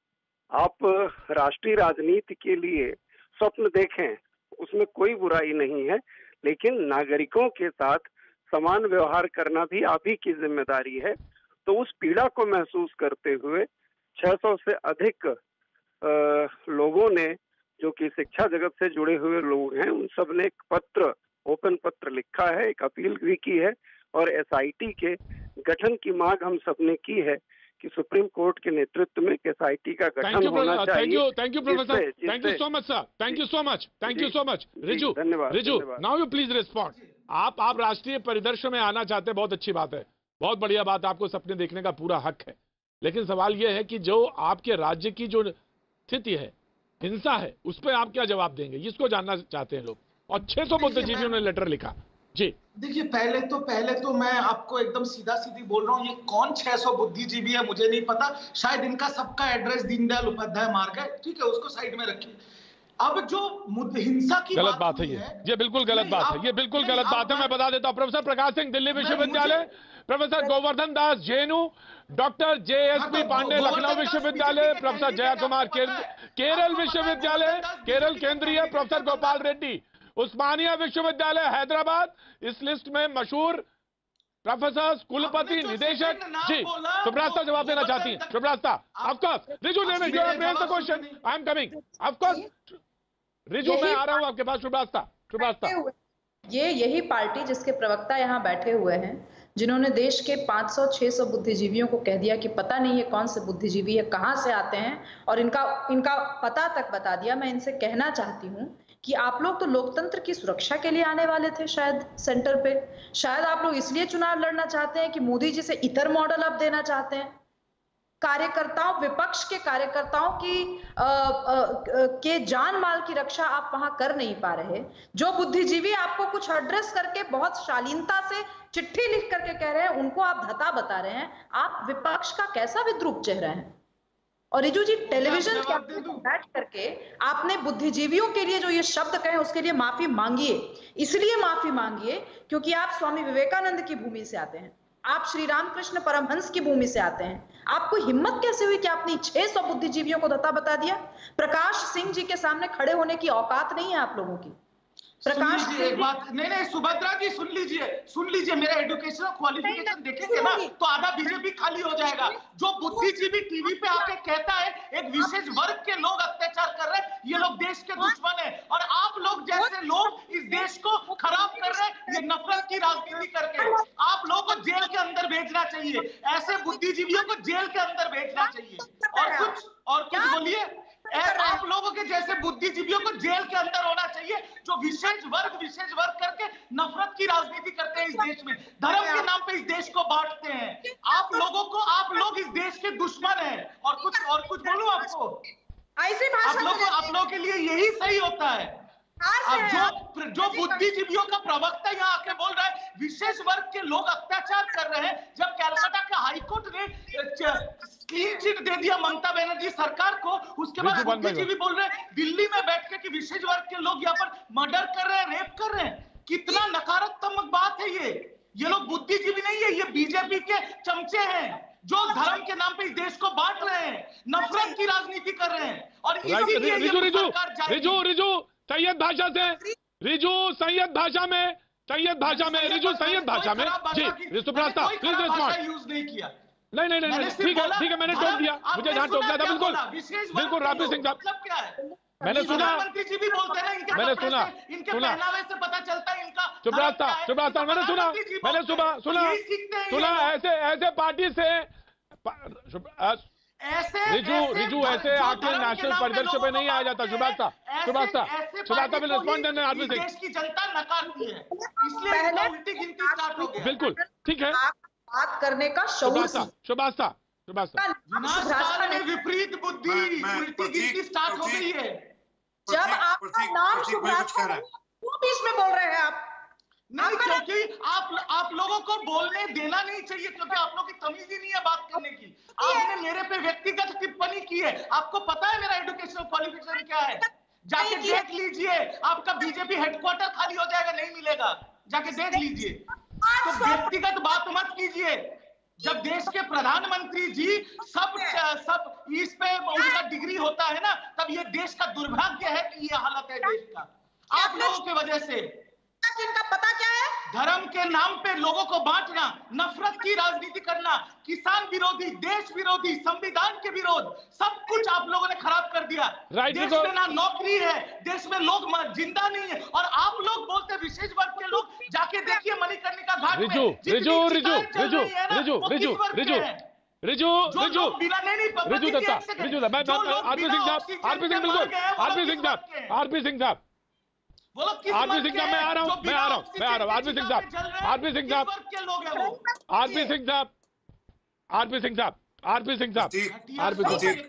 आप राष्ट्रीय राजनीति के लिए स्वप्न देखें, उसमें कोई बुराई नहीं है, लेकिन नागरिकों के साथ समान व्यवहार करना भी आप ही की जिम्मेदारी है। तो उस पीड़ा को महसूस करते हुए छह सौ से अधिक आ, लोगों ने, जो कि शिक्षा जगत से जुड़े हुए लोग हैं, उन सब ने एक पत्र, ओपन पत्र लिखा है, एक अपील भी की है और एसआईटी के गठन की मांग हम सब ने की है कि सुप्रीम कोर्ट के नेतृत्व में एसआईटी का गठन होना चाहिए। Thank you, thank you professor, thank you so much sir, thank you so much, thank you so much. Riju, धन्यवाद। Riju, now you please respond. आप आप राष्ट्रीय परिदृश्य में आना चाहते हैं, बहुत अच्छी बात है, बहुत बढ़िया बात, आपको सपने देखने का पूरा हक है। लेकिन सवाल यह है कि जो आपके राज्य की जो स्थिति है, हिंसा है, उस पर आप क्या जवाब देंगे, इसको जानना चाहते हैं लोग। और छह सौ बुद्धिजीवियों ने लेटर लिखा जी। देखिए, पहले तो पहले तो मैं आपको एकदम सीधा सीधी बोल रहा हूँ, ये कौन छह सौ बुद्धिजीवी है मुझे नहीं पता, शायद इनका सबका एड्रेस दीनदयाल उपाध्याय मार्ग है, ठीक है, उसको साइड में रखिए। अब जो हिंसा की गलत बात है, ये ये बिल्कुल गलत बात है, ये बिल्कुल गलत बात है। मैं बता देता हूँ, प्रोफेसर प्रकाश सिंह दिल्ली विश्वविद्यालय, professor Govardhan Das JNU, doctor J S P Pandey Lucknow विश्वविद्यालय, प्रोफेसर जया कुमार केरल विश्वविद्यालय, केरल केंद्रीय, प्रोफेसर गोपाल रेड्डी उस्मानिया विश्वविद्यालय हैदराबाद, इस लिस्ट में मशहूर प्रोफेसर, कुलपति, निदेशक जी। सुब्रास्ता जवाब देना चाहती हैं? सुब्रास्ता, ऑफ कोर्स। रिजू ने you have raised the question, I am coming, of course. Riju, मैं आ रहा हूं आपके पास। सुब्रास्ता, सुब्रास्ता, ये यही पार्टी जिसके प्रवक्ता यहाँ बैठे हुए हैं, जिन्होंने देश के पाँच सौ छह सौ बुद्धिजीवियों को कह दिया कि पता नहीं है कौन से बुद्धिजीवी है, कहां से आते हैं, और इनका इनका पता तक बता दिया। मैं इनसे कहना चाहती हूँ कि आप लोग तो लोकतंत्र की सुरक्षा के लिए आने वाले थे शायद सेंटर पे, शायद आप लोग इसलिए चुनाव लड़ना चाहते हैं कि मोदी जी से इतर मॉडल आप देना चाहते हैं। कार्यकर्ताओं, विपक्ष के कार्यकर्ताओं की आ, आ, के जान माल की रक्षा आप वहां कर नहीं पा रहे। जो बुद्धिजीवी आपको कुछ एड्रेस करके बहुत शालीनता से चिट्ठी लिख करके कह रहे हैं, उनको आप धता बता रहे हैं। आप विपक्ष का कैसा विद्रूप चेहरा है। और रिजू जी, टेलीविजन बैठ करके आपने बुद्धिजीवियों के लिए जो ये शब्द कहे, उसके लिए माफी मांगिए। इसलिए माफी मांगिए क्योंकि आप स्वामी विवेकानंद की भूमि से आते हैं, आप श्री रामकृष्ण परमहंस की भूमि से आते हैं। आपको हिम्मत कैसे हुई कि आपने छह सौ बुद्धिजीवियों को धता बता दिया? प्रकाश सिंह जी के सामने खड़े होने की औकात नहीं है आप लोगों की। प्रकाश जी, एक बात, नहीं नहीं सुभद्रा जी सुन लीजिए, सुन लीजिए, मेरा एजुकेशनल क्वालिफिकेशन देखेंगे ना तो आधा बीजेपी खाली हो जाएगा। जो बुद्धिजीवी टीवी पे आके कहता है एक विशेष वर्ग के लोग अत्याचार कर रहे हैं, ये लोग देश के दुश्मन है, और आप लोग जैसे लोग इस देश को खराब कर रहे हैं ये नफरत की राजनीति करके। आप लोगों को जेल के अंदर भेजना चाहिए, ऐसे बुद्धिजीवियों को जेल के अंदर भेजना चाहिए। और कुछ और कुछ बोलिए, आप लोगों के जैसे बुद्धिजीवियों को जेल के अंदर होना चाहिए, जो विशेष वर्ग विशेष वर्ग करके नफरत की राजनीति करते हैं इस देश में, धर्म के नाम पे इस देश को बांटते हैं। आप लोगों को, आप लोग इस देश के दुश्मन हैं। और कुछ और कुछ बोलूं आपको, ऐसी भाषा आप लोगों आप लोगों के लिए यही सही होता है। अब जो जो बुद्धिजीवियों का प्रवक्ता यहाँ आके बोल रहा है विशेष वर्ग के लोग अत्याचार कर रहे हैं, जब कलकत्ता के हाईकोर्ट ने क्लीन चिट दे दिया ममता बनर्जी सरकार को, उसके बाद बुद्धिजीवी बोल रहे हैं दिल्ली में बैठ के कि विशेष वर्ग के लोग यहाँ पर मर्डर कर रहे हैं, रेप कर रहे हैं। कितना नकारात्मक बात है ये। ये लोग बुद्धिजीवी नहीं है, ये बीजेपी के चमचे हैं जो धर्म के नाम पे इस देश को बांट रहे हैं, नफरत की राजनीति कर रहे हैं। और इसीलिए रिजू रिजू सैयद भाषा से, रिजू सैयद भाषा में, सैयद भाषा में, रिजू सैयद भाषा में जी। Subrasta please respond. यूज नहीं किया, नहीं नहीं नहीं, ठीक है ठीक है, मैंने टोक दिया, मुझे जहां टोकना था बिल्कुल बिल्कुल। राफी सिंह साहब, मतलब क्या है, मैंने सुना, प्रधानमंत्री जी भी बोलते हैं, इनके मैंने सुना इनके सुना पहनावे से पता चलता है इनका। सुब्रास्ता सुब्रास्ता मैंने सुना, मैंने सुबह सुना सुना ऐसे ऐसे पार्टी से ऐसे रिजू रिजू ऐसे आके नेशनल परिदृश्य पे नहीं आ जाता। Subrasta Subrasta Subrasta will respond and RP Singh. देश की जनता नकारती है, इसलिए उल्टी गिनती स्टार्ट हो गई। बिल्कुल ठीक है, बात करने का शौक। सुब्रास्ता सुब्रास्ता विनाश में विपरीत बुद्धि, उल्टी गिनती स्टार्ट हो गई है। जब आपका नाम सुब्रास्ता है, वो बीच में बोल रहे हैं आप। नहीं, क्योंकि आप आप लोगों को बोलने देना नहीं चाहिए, क्योंकि आप लोगों की तमीज ही नहीं है बात करने की। आपने मेरे पे व्यक्तिगत टिप्पणी की है। आपको पता है मेरा एजुकेशनल क्वालिफिकेशन क्या है? जाके देख लीजिए, आपका बीजेपी हेडक्वार्टर खाली हो जाएगा, नहीं मिलेगा, जाके देख लीजिए। तो व्यक्तिगत बात मत कीजिए। जब देश के प्रधानमंत्री जी सब सब इस पे उनका डिग्री होता है ना, तब ये देश का दुर्भाग्य है कि ये हालत है देश का, आप लोगों की वजह से। इनका पता क्या है? धर्म के नाम पे लोगों को बांटना, नफरत की राजनीति करना, किसान विरोधी, देश विरोधी, संविधान के विरोध, सब कुछ आप लोगों ने खराब कर दिया। देश में ना नौकरी है, देश में लोग जिंदा नहीं है, और आप लोग बोलते विशेष वर्ग के लोग। जाके देखिए मणिकर्णिका घाट में रिजू रिजू रिजू रिजू रिजू रिजू रिजू रिजू रिजू रिजू दत्ता रिजू दत्ता आरपी सिंह साहब आरपी सिंह बिल्कुल आरपी सिंह साहब आरपी सिंह साहब आरपी सिंह साहब मैं आ रहा हूँ मैं आ रहा हूँ मैं आ रहा हूँ आरपी सिंह साहब आरपी सिंह साहब आरपी सिंह साहब आरपी सिंह साहब आरपी सिंह साहब आरपी सिंह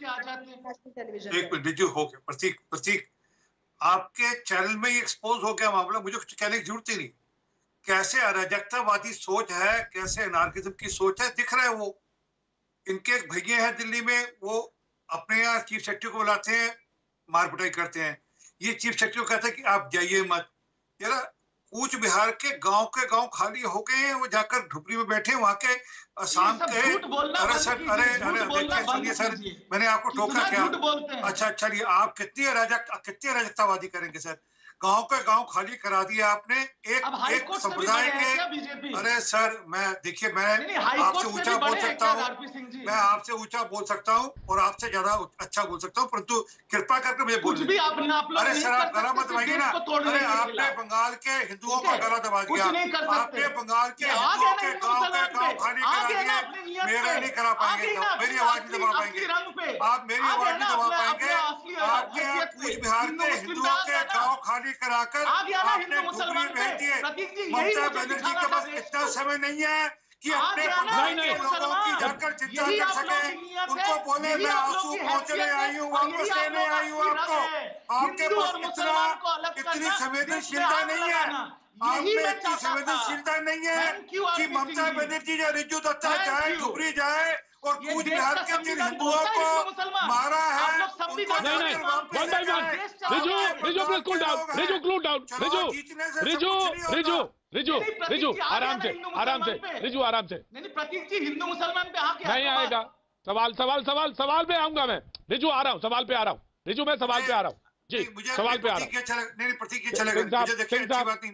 साहब एक मिनट रिजू हो गया। प्रतीक प्रतीक आपके चैनल में एक्सपोज हो गया मामला, मुझे कुछ कहने की जरूरत ही नहीं। कैसे अराजकतावादी सोच है, कैसे अनार्किज्म की सोच है, दिख रहा है। वो इनके एक भैया है दिल्ली में, वो अपने यहाँ चीफ सेक्रेटरी को बुलाते हैं, मार पिटाई करते हैं। ये चीफ सेक्रेटरी को कहता है कि आप जाइए मत। यार कूच बिहार के गांव के गांव खाली हो गए हैं, वो जाकर ढुपरी में बैठे वहां के शाम के। अरे सर अरे अरे देखिए सुनिए सर, मैंने आपको टोका क्या? अच्छा अच्छा ये आप कितनी अराजक कितनी अराजकतावादी करेंगे सर? गांव का गांव खाली करा दिया आपने एक एक संप्रदाय के। अरे सर मैं देखिए मैं आपसे ऊंचा बोल सकता हूँ, मैं आपसे ऊंचा बोल सकता हूँ और आपसे ज्यादा अच्छा बोल सकता हूँ, परंतु कृपा करके मुझे बोल। अरे सर आप गला मत दबाइए ना। अरे आपने बंगाल के हिंदुओं का गला दबा दिया, आपने बंगाल के हिंदुओं के गाँव के गाँव खाली करा दिए। मेरा नहीं करा पाएंगे, मेरी आवाज नहीं दबा पाएंगे आप, मेरी आवाज नहीं दबा पाएंगे। आपके कूच बिहार के हिंदुओं के गाँव खाली कराकर आपने ढुपरी भेज दिए। ममता बनर्जी के पास इतना समय नहीं है कि अपने बंगाल के लोगों की जाकर चिंता कर सके। उनको बोले मैं आंसू पहुंचने आई हूँ, वापस लेने आई हूँ आपको। आपके पास इतना इतनी संवेदनशीलता नहीं है, आप में इतनी संवेदनशीलता नहीं है कि ममता बनर्जी या रिजू दत्ता जाए ढुपरी जाए और कूच बिहार के जिन हिंदुओं को मारा है उनको नहीं नहीं one by one Riju Riju please cool down Riju cool down Riju Riju Riju Riju Riju आराम से आराम से रिजू आराम से। नहीं प्रतीक जी हिंदू मुसलमान पे हाँ नहीं आएगा सवाल सवाल सवाल सवाल पे आऊंगा मैं। रिजू आ रहा हूँ सवाल पे आ रहा हूँ रिजू मैं सवाल पे आ रहा हूँ जी सवाल पे आ रहा हूँ। नहीं प्रतीक चलेगा सिंह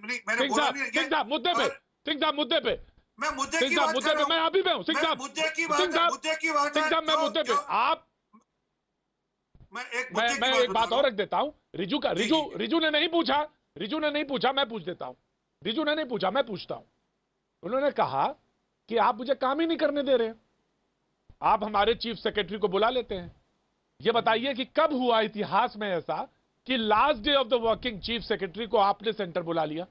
साहब मुद्दे पे सिंह साहब मुद्दे पे मैं मुद्दे की बात मुद्दे पे मैं अभी पे हूँ सिंह साहब मुद्दे की बात है मुद्दे की बात सिंह साहब मैं मुद्दे पे आप मैं एक मैं मैं एक बात और रख देता हूँ। रिजू का रिजू रिजू ने नहीं पूछा रिजू ने नहीं पूछा मैं पूछ देता हूँ। रिजू ने नहीं पूछा मैं पूछता हूँ। उन्होंने कहा कि आप मुझे काम ही नहीं करने दे रहे, आप हमारे चीफ सेक्रेटरी को बुला लेते हैं। ये बताइए कि कब हुआ इतिहास में ऐसा कि last day of the working chief secretary को आपने सेंटर बुला लिया?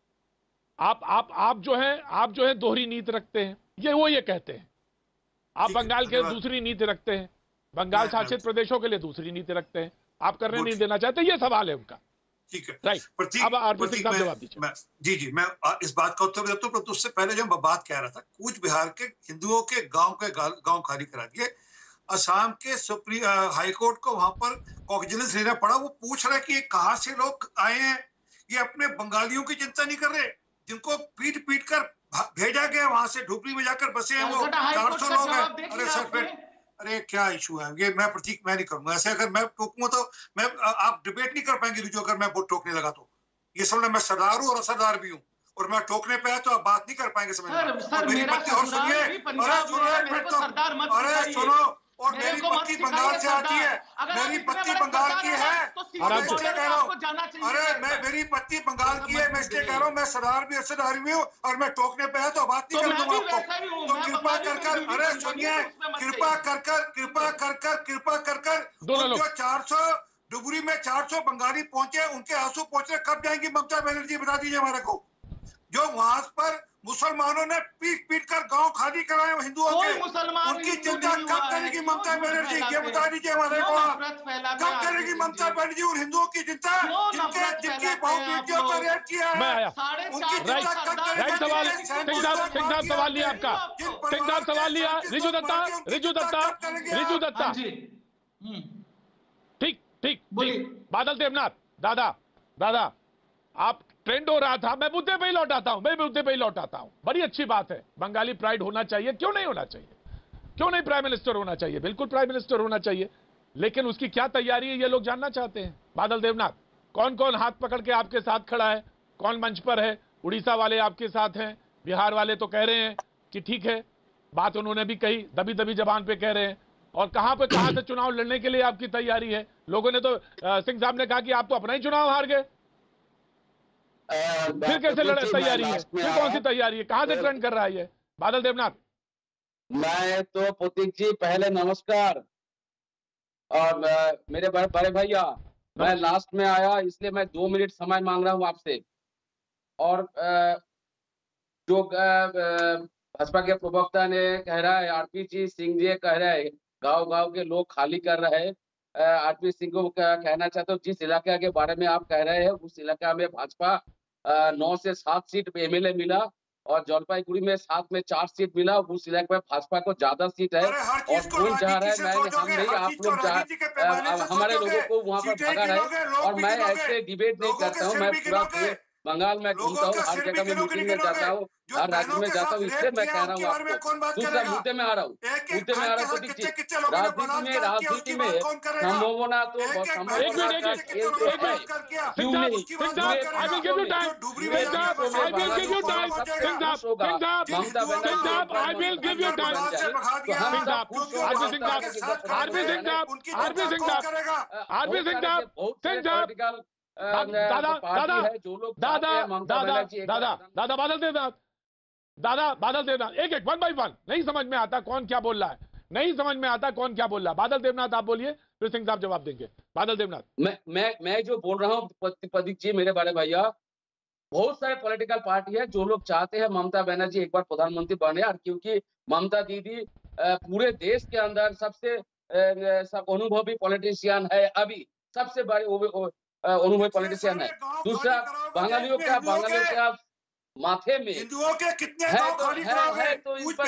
आप आप आप जो है आप जो है दोहरी नीति रखते हैं, ये वो ये कहते हैं। आप बंगाल के दूसरी नीति रखते हैं, बंगाल शासित प्रदेशों के लिए दूसरी नीति रखते हैं, आप करने नहीं देना चाहते, ये सवाल है उनका। ठीक है राइट अब आरपी सिंह साहब जवाब दीजिए। जी जी मैं इस बात का उत्तर देता हूँ, परंतु उससे पहले जो मैं बात कह रहा था, कूच बिहार के हिंदुओं के गांव के गांव खाली करा दिए। असम के सुप्रीम हाईकोर्ट को वहां पर कॉग्निजेंस लेना पड़ा। वो पूछ रहा है कि कहाँ से लोग आए हैं, ये अपने बंगालियों की चिंता नहीं कर रहे जिनको पीट पीट कर भेजा गया वहां से ढुपरी में जाकर बसे हैं वो चार सौ लोग हैं। अरे सर अरे क्या इशू है ये? मैं प्रतीक मैं नहीं करूंगा ऐसे। अगर मैं टोकूंगा तो मैं आप डिबेट नहीं कर पाएंगे जो अगर मैं टोकने लगा तो। ये समझ मैं सरदार हूँ और असरदार भी हूँ और मैं टोकने पे है तो आप बात नहीं कर पाएंगे समझ में। मेरी पत्नी और सुनिए, अरे सुनो अरे सुनो और मेरी पत्नी बंगाल से आती है, मेरी पत्नी बंगाल की है, मैं इसलिए कह रहा हूँ। अरे मैं मेरी पत्नी बंगाल की है, मैं इसलिए कह रहा हूँ मैं सरदार भी असरदार भी हूँ और मैं टोकने पे है तो बात नहीं कर दूंगा आपको। तो कृपा कर कर अरे सुनिए कृपा कर कर कृपा कर कर कृपा कर कर जो चार सौ डुबरी में चार सौ बंगाली पहुंचे उनके आंसू पहुंचे कब जाएंगी ममता बनर्जी बता दीजिए हमारे को। जो वहां पर मुसलमानों ने पीट पीट कर गांव खाली कराए हिंदुओं के, उनकी चिंता कब करेगी ममता बनर्जी? ये बता दीजिए हमारे को, कब करेगी ममता बनर्जी उन हिंदुओं की चिंता जिनके जिनकी बहु बेटियों पर रेप किया है? उनकी चिंता कब करेगी? सवाल सिंह साहब, सिंह साहब सवाल लिया आपका, सिंह साहब सवाल लिया। रिजू दत्ता, रिजू दत्ता, रिजू दत्ता, ठीक ठीक बादल देवनाथ, दादा दादा आप ट्रेंड हो रहा था, मैं मुद्दे पे ही लौटाता हूं, मैं मुद्दे पे ही लौटाता हूं। बड़ी अच्छी बात है, बंगाली प्राइड होना चाहिए, क्यों नहीं होना चाहिए? क्यों नहीं प्राइम मिनिस्टर होना चाहिए? बिल्कुल प्राइम मिनिस्टर होना चाहिए, लेकिन उसकी क्या तैयारी है ये लोग जानना चाहते हैं। बादल देवनाथ, कौन कौन हाथ पकड़ के आपके साथ खड़ा है? कौन मंच पर है? उड़ीसा वाले आपके साथ हैं, बिहार वाले तो कह रहे हैं कि ठीक है, बात उन्होंने भी कही, दबी दबी जबान पे कह रहे हैं। और कहां पे कहां से चुनाव लड़ने के लिए आपकी तैयारी है? लोगों ने तो सिंह साहब ने कहा कि आप तो अपना ही चुनाव हार गए, फिर कैसे लड़े? तैयारी है, फिर कौन सी तैयारी है? कहां से ट्रेंड कर रहा है ये बादल देवनाथ? मैं तो प्रतीक जी पहले नमस्कार, और मेरे बड़े भैया मैं लास्ट में आया इसलिए मैं दो मिनट समय मांग रहा हूं आपसे। और जो भाजपा के प्रवक्ता ने कह रहा है, आरपी जी सिंह जी कह रहे हैं गांव गांव के लोग खाली कर रहे हैं, आरपी सिंह को कहना चाहता हूँ जिस इलाके के बारे में आप कह रहे हैं उस इलाके में भाजपा नौ से सात सीट एमएलए मिला और जलपाईगुड़ी में सात में चार सीट मिला। उस इलाके में भाजपा को ज्यादा सीट है और कौन चाह रहा है, मैं हम नहीं, आप लोग चाह हमारे लोगों को वहां पर भगा रहे। और मैं ऐसे डिबेट नहीं करता हूँ, मैं पूरा बंगाल में घूमता हूँ, हर जगह में मीटिंग में जाता हूँ, हर राज्य में जाता हूँ, इसलिए मैं कह रहा हूँ आपको। दूसरा मुद्दे में आ रहा हूँ, मुद्दे में आ रहा हूँ प्रतीक जी, राजनीति में राजनीति में संभावना तो क्यों नहीं? दादा दादा दादा दादा दादा दादा बादल देवनाथ, दादा बादल देवनाथ, एक एक वन बाई वन, नहीं समझ में आता कौन क्या बोल रहा है, नहीं समझ में आता कौन क्या बोल रहा है। बादल देवनाथ आप बोलिए, फिर सिंह साहब जवाब देंगे। बादल देवनाथ, मैं मैं मैं जो बोल रहा हूँ प्रदीप जी, मेरे बड़े भैया, बहुत सारे पॉलिटिकल पार्टी है जो लोग चाहते हैं ममता बनर्जी एक बार प्रधानमंत्री बने, और क्योंकि ममता दीदी पूरे देश के अंदर सबसे अनुभवी पॉलिटिशियन है, अभी सबसे बड़ी अनुभवी पॉलिटिशियन है। दूसरा बंगालियों का बंगालियों का माथे में हिंदुओं के कितने है तो है, है तो इस पर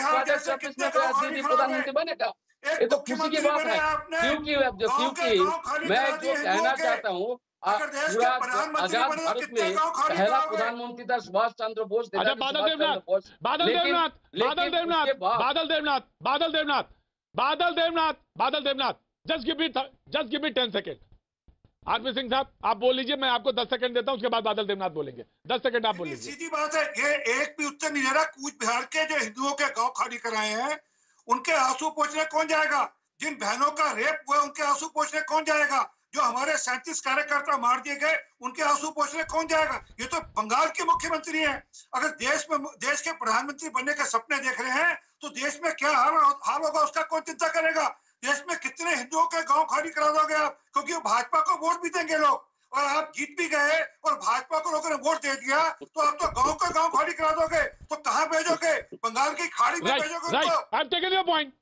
दीदी प्रधानमंत्री बनेगा, ये तो खुशी की बात है। क्योंकि क्योंकि मैं जो कहना चाहता हूँ, पूरा आजाद भारत में पहला प्रधानमंत्री था सुभाष चंद्र बोस। अच्छा बादल Devnath, Badal Devnath, Badal Devnath, Badal Devnath, Badal Devnath, Badal Devnath, Badal Devnath, just give me just give me ten second. RP Singh साहब आप बोल लीजिए, मैं आपको दस सेकंड देता हूं, उसके बाद बादल देवनाथ बोलेंगे। दस सेकंड आप बोल लीजिए। सीधी बात है, ये एक भी उत्तर नहीं दे रहा। कूच बिहार के जो हिंदुओं के गांव खाली कराए हैं, उनके आंसू पोंछने कौन जाएगा? जिन बहनों का रेप हुआ उनके आंसू पोंछने कौन जाएगा? जो हमारे सैंतीस कार्यकर्ता मार दिए गए उनके आंसू पोंछने कौन जाएगा? ये तो बंगाल के मुख्यमंत्री हैं। अगर देश में देश के प्रधानमंत्री बनने के सपने देख रहे हैं तो देश में क्या हाल हाल होगा उसका कौन चिंता करेगा? देश में कितने हिंदुओं के गांव खाली करा दोगे आप? क्योंकि भाजपा को वोट भी देंगे लोग, और आप जीत भी गए और भाजपा को लोगों ने वोट दे दिया, तो आप तो गांव का गांव खाली करा दोगे, तो कहां भेजोगे? बंगाल की खाड़ी में भेजोगे। I'm taking your point.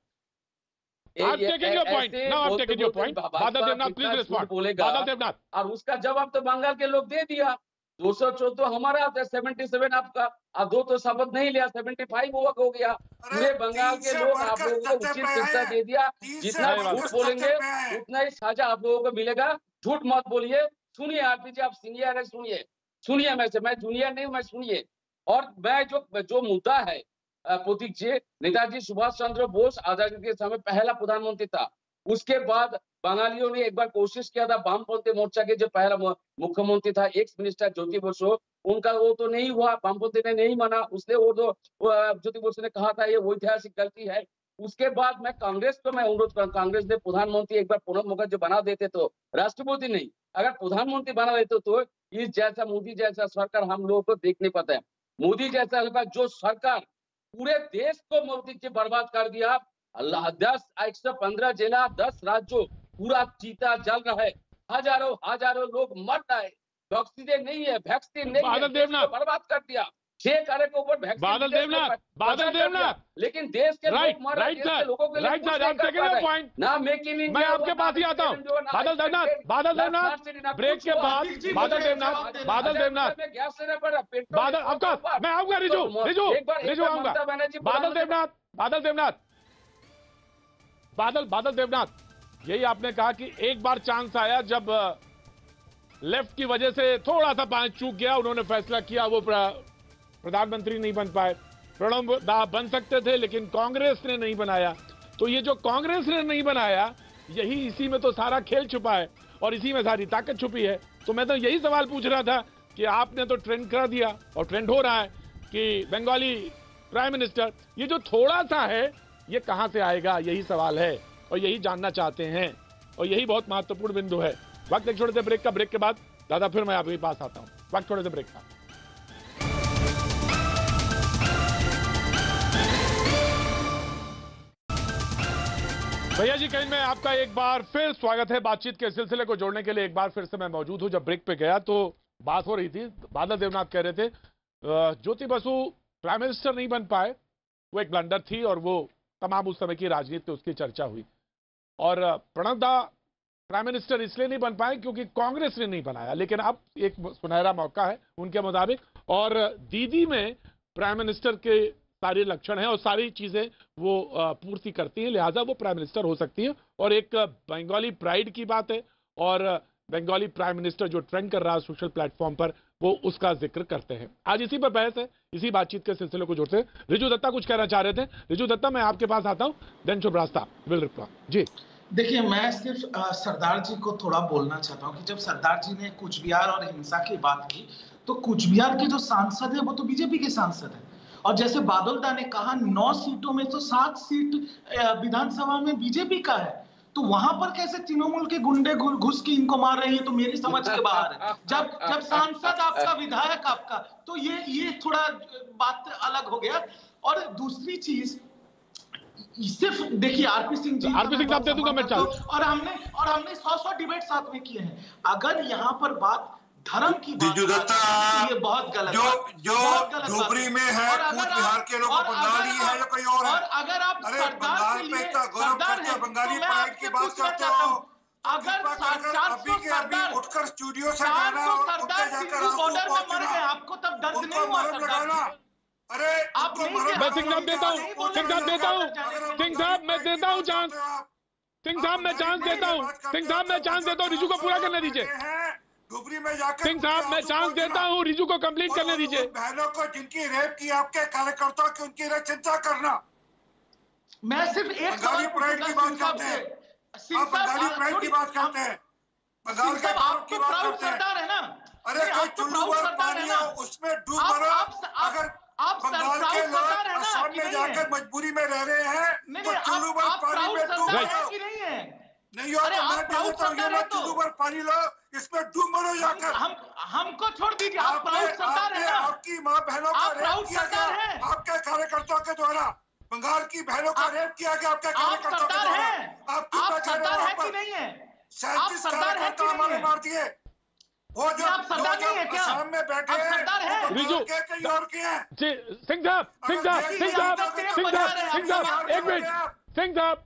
I'm taking your point. Now I'm taking your point. बादल देवनाथ प्लीज रिस्पॉन्ड। बादल देवनाथ, और उसका जवाब तो बंगाल के लोग दे दिया। दो सौ चौदह हमारा था, सतहत्तर आपका, अब दो तो शपथ नहीं लिया, पचहत्तर वो हो गया। पूरे बंगाल के लोग आप लोगों को उचित शिक्षा दे दिया। जितना झूठ बोलेंगे उतना ही साझा आप लोगों को मिलेगा। झूठ मत बोलिए। सुनिए आरपी जी, आप सीनियर है, सुनिए सुनिए मैं से मैं जूनियर नहीं, मैं सुनिए। और मैं जो जो मुद्दा है प्रतीक जी, नेताजी सुभाष चंद्र बोस आजादी के समय पहला प्रधानमंत्री था। उसके बाद बंगालियों ने एक बार कोशिश किया था, वामपंथी मोर्चा के जो पहला मुख्यमंत्री था एक्स मिनिस्टर ज्योति बसु, उनका वो तो नहीं हुआ, वामपंथी ने नहीं माना। उसने वो तो ज्योति बसु ने कहा था ये ऐतिहासिक गलती है। उसके बाद मैं कांग्रेस को मैं अनुरोध कर, कांग्रेस ने प्रधानमंत्री एक बार प्रणब मुखर्जी बना देते तो, राष्ट्रपति नहीं, अगर प्रधानमंत्री बना देते तो इस जैसा मोदी जैसा सरकार हम लोगों को देख नहीं पाता है। मोदी जैसा जो सरकार पूरे देश को मोदी जी बर्बाद कर दिया। अल्लाह, दस एक सौ पंद्रह जिला, दस राज्यों पूरा चीता जल रहा है, हजारों हजारों लोग मर रहे हैं, ऑक्सीजन नहीं है, वैक्सीन नहीं है, बर्बाद कर दिया। छह कार्य के ऊपर वैक्सीन बादल देवनाथ, बादल देवनाथ, लेकिन देश के राइट लोग मारा, राइट देश के सर, लोगों के लिए राइट कुछ सर, नहीं आप कर सेकंड पा रहे। पॉइंट, ना मेक इन मैं इंडिया आपके पास ही आता हूँ। बादल देवनाथ, बादल देवनाथ, ब्रेक के बाद बादल देवनाथ, बादल देवनाथ, गैस सिलेंडर पर बादल, ऑफकोर्स मैं आऊंगा रिजू, रिजू, रिजू आऊंगा। बादल देवनाथ, बादल देवनाथ, बादल बादल देवनाथ, यही आपने कहा कि एक बार चांस आया जब लेफ्ट की वजह से थोड़ा सा पांच चूक गया, उन्होंने फैसला किया, वो प्रधानमंत्री नहीं बन पाए। प्रणब दा बन सकते थे लेकिन कांग्रेस ने नहीं बनाया। तो ये जो कांग्रेस ने नहीं बनाया, यही इसी में तो सारा खेल छुपा है और इसी में सारी ताकत छुपी है। तो मैं तो यही सवाल पूछ रहा था कि आपने तो ट्रेंड करा दिया और ट्रेंड हो रहा है कि बंगाली प्राइम मिनिस्टर, ये जो थोड़ा सा है ये कहां से आएगा, यही सवाल है और यही जानना चाहते हैं और यही बहुत महत्वपूर्ण बिंदु है। वक्त एक छोटे से ब्रेक का, ब्रेक के बाद दादा फिर मैं आपके पास आता हूं। वक्त छोटे से ब्रेक का। भैया जी कहीं में आपका एक बार फिर स्वागत है। बातचीत के सिलसिले को जोड़ने के लिए एक बार फिर से मैं मौजूद हूं। जब ब्रेक पे गया तो बात हो रही थी, बादल देवनाथ कह रहे थे ज्योति बसु प्राइम मिनिस्टर नहीं बन पाए, वो एक ब्लंडर थी और वो तमाम उस समय की राजनीति में उसकी चर्चा हुई। और प्रणब दा प्राइम मिनिस्टर इसलिए नहीं बन पाए क्योंकि कांग्रेस ने नहीं बनाया, लेकिन अब एक सुनहरा मौका है उनके मुताबिक। और दीदी में प्राइम मिनिस्टर के सारे लक्षण हैं और सारी चीजें वो पूर्ति करती हैं, लिहाजा वो प्राइम मिनिस्टर हो सकती हैं। और एक बंगाली प्राइड की बात है और बंगाली प्राइम मिनिस्टर जो ट्रेंड कर रहा है सोशल प्लेटफॉर्म पर, वो उसका जिक्र करते हैं। आज इसी पर बहस है, इसी बातचीत के सिलसिले को जोड़ते हैं। रिजू दत्ता कुछ कहना चाह रहे थे। रिजू दत्ता मैं आपके पास आता हूँ, देन शुभ रास्ता विल रिप्लाई जी। देखिए, मैं सिर्फ आ, सरदार जी को थोड़ा बोलना चाहता हूँ कि जब सरदार जी ने कुछ बिहार और हिंसा की बात की तो कुछ बिहार के जो सांसद है वो तो बीजेपी के सांसद है। और जैसे बादल दा ने कहा, नौ सीटों में तो सात सीट विधानसभा में बीजेपी का है, तो वहां पर कैसे तृणमूल के गुंडे घुस के इनको मार रही है, तो मेरी समझ के बाहर है। जब जब सांसद आपका, विधायक आपका, तो ये ये थोड़ा बात अलग हो गया। और दूसरी चीज सिर्फ देखिए, आरपी सिंह जी, आरपी सिंह साहब दे दूंगा मैं चाहूँ। और हमने और हमने सौ सौ डिबेट साथ में किए हैं। अगर यहाँ पर बात धर्म की बात, ये बहुत गलत, जो जो धुबरी में है पूर्व बिहार के लोग बंगाली है या कोई और है। और अगर आप सरदार के लिए सरदार है, बंगाली प्राइड की बात करते हो, अगर चार सौ सरदार उठकर स्टूडियो से चार सौ सरदार सिंधु बॉर्डर में मर गए, आपको तब दर्द नहीं हुआ सरदार? अरे आप मैं सिंह साहब देता हूँ, सिंह साहब देता हूँ, सिंह साहब मैं देता हूँ चांस, सिंह साहब मैं चांस देता हूँ, सिंह साहब मैं चांस देता हूँ, रिजू को पूरा करने दीजिए। धुबरी में जाकर सिंह साहब मैं चांस देता हूँ, रिजू को कंप्लीट करने दीजिए। बहनों को जिनकी रेप की आपके कार्यकर्ताओं की, उनकी चिंता करना। मैं सिर्फ एक बंगाली प्राइड की बात करते हैं, बंगाली प्राइड की बात करते हैं, बंगाल के प्राउड की बात करते हैं। है ना, अरे कोई चुल्लू भर पानी है उसमें डूब मरो। अगर आप बंगाल के लोग असम में जाकर मजबूरी में रह रहे हैं तो चुल्लू भर पानी में डूब मरो। नहीं हो तो मैं बोलता हूँ, ये मत चुल्लू भर पानी लो, इसमें डूब मरो जाकर। हम हमको छोड़ दीजिए, आप प्राउड सरदार है ना, आपकी माँ बहनों का रेप किया गया आपके कार्यकर्ताओं के द्वारा, बंगाल की बहनों का रेप किया गया आपके कार्यकर्ताओं के द्वारा। आप सरदार है कि नहीं है? सैंतीस कार्यकर्ता हमारे मार दिए। वो जो आप सरदार नहीं है क्या? शाम में बैठे हैं सरदार है रिजू कहीं और के हैं। जी सिंह साहब, सिंह साहब, सिंह साहब, सिंह साहब, सिंह साहब एक मिनट, सिंह साहब,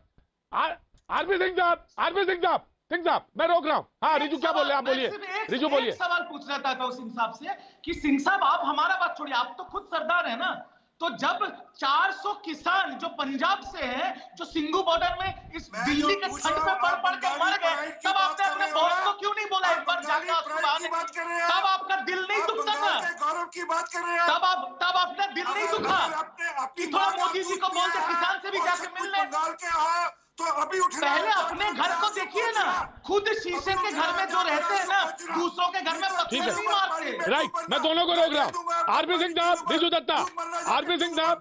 आरपी सिंह साहब, आरपी सिंह साहब, सिंह साहब मैं रोक रहा हूँ। हाँ रिजू क्या बोल रहे हैं आप, बोलिए रिजू बोलिए। सवाल पूछना चाहता हूँ सिंह साहब से कि सिंह साहब आप हमारा बात छोड़िए, आप तो खुद सरदार है ना, तो जब चार सौ किसान जो पंजाब से हैं, जो सिंगू बॉर्डर में इस दिल्ली के ठंड में पड़ पड़ के मर गए, तब आपने अपने बॉस को क्यों नहीं बोला एक बार जाकर आंसू बहाने? तब आपका दिल नहीं दुखता था? गौरव की बात कर रहे हैं, तब आप तब आपका दिल नहीं दुखा कि थोड़ा मोदी जी को बोलते किसान से भी जाकर मिल ले? बंगाल के आओ तो अभी उठ पहले अपने घर को देखिए ना, खुद शीशे के घर में जो रहते हैं ना, दूसरों के घर में पत्थर नहीं मारते। राइट, मैं दोनों को रोक रहा हूँ। आरपी सिंह साहब, रिजू दत्ता, आरपी सिंह साहब,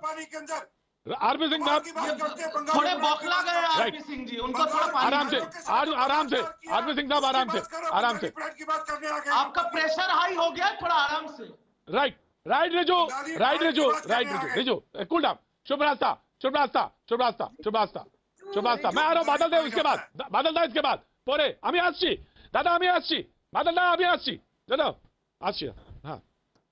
आरपी सिंह साहब थोड़े बौखला गए आरपी सिंह जी, उनको थोड़ा आराम से, आराम से, आरपी सिंह साहब आराम से, आराम से। आपका प्रेशर हाई हो गया, थोड़ा आराम से। Right, right Riju, right Riju, right Riju, Riju cool down. Shubh Rasta, Shubh Rasta, Shubh Rasta, Shubh Rasta, Shubh रास्ता। मैं आ रहा हूँ बादल देव, इसके बाद बादल दा, इसके बाद पोरे আমি আসছি দাদা, আমি আসছি বাদল দা, আমি আসছি দাদা, আসছি। हाँ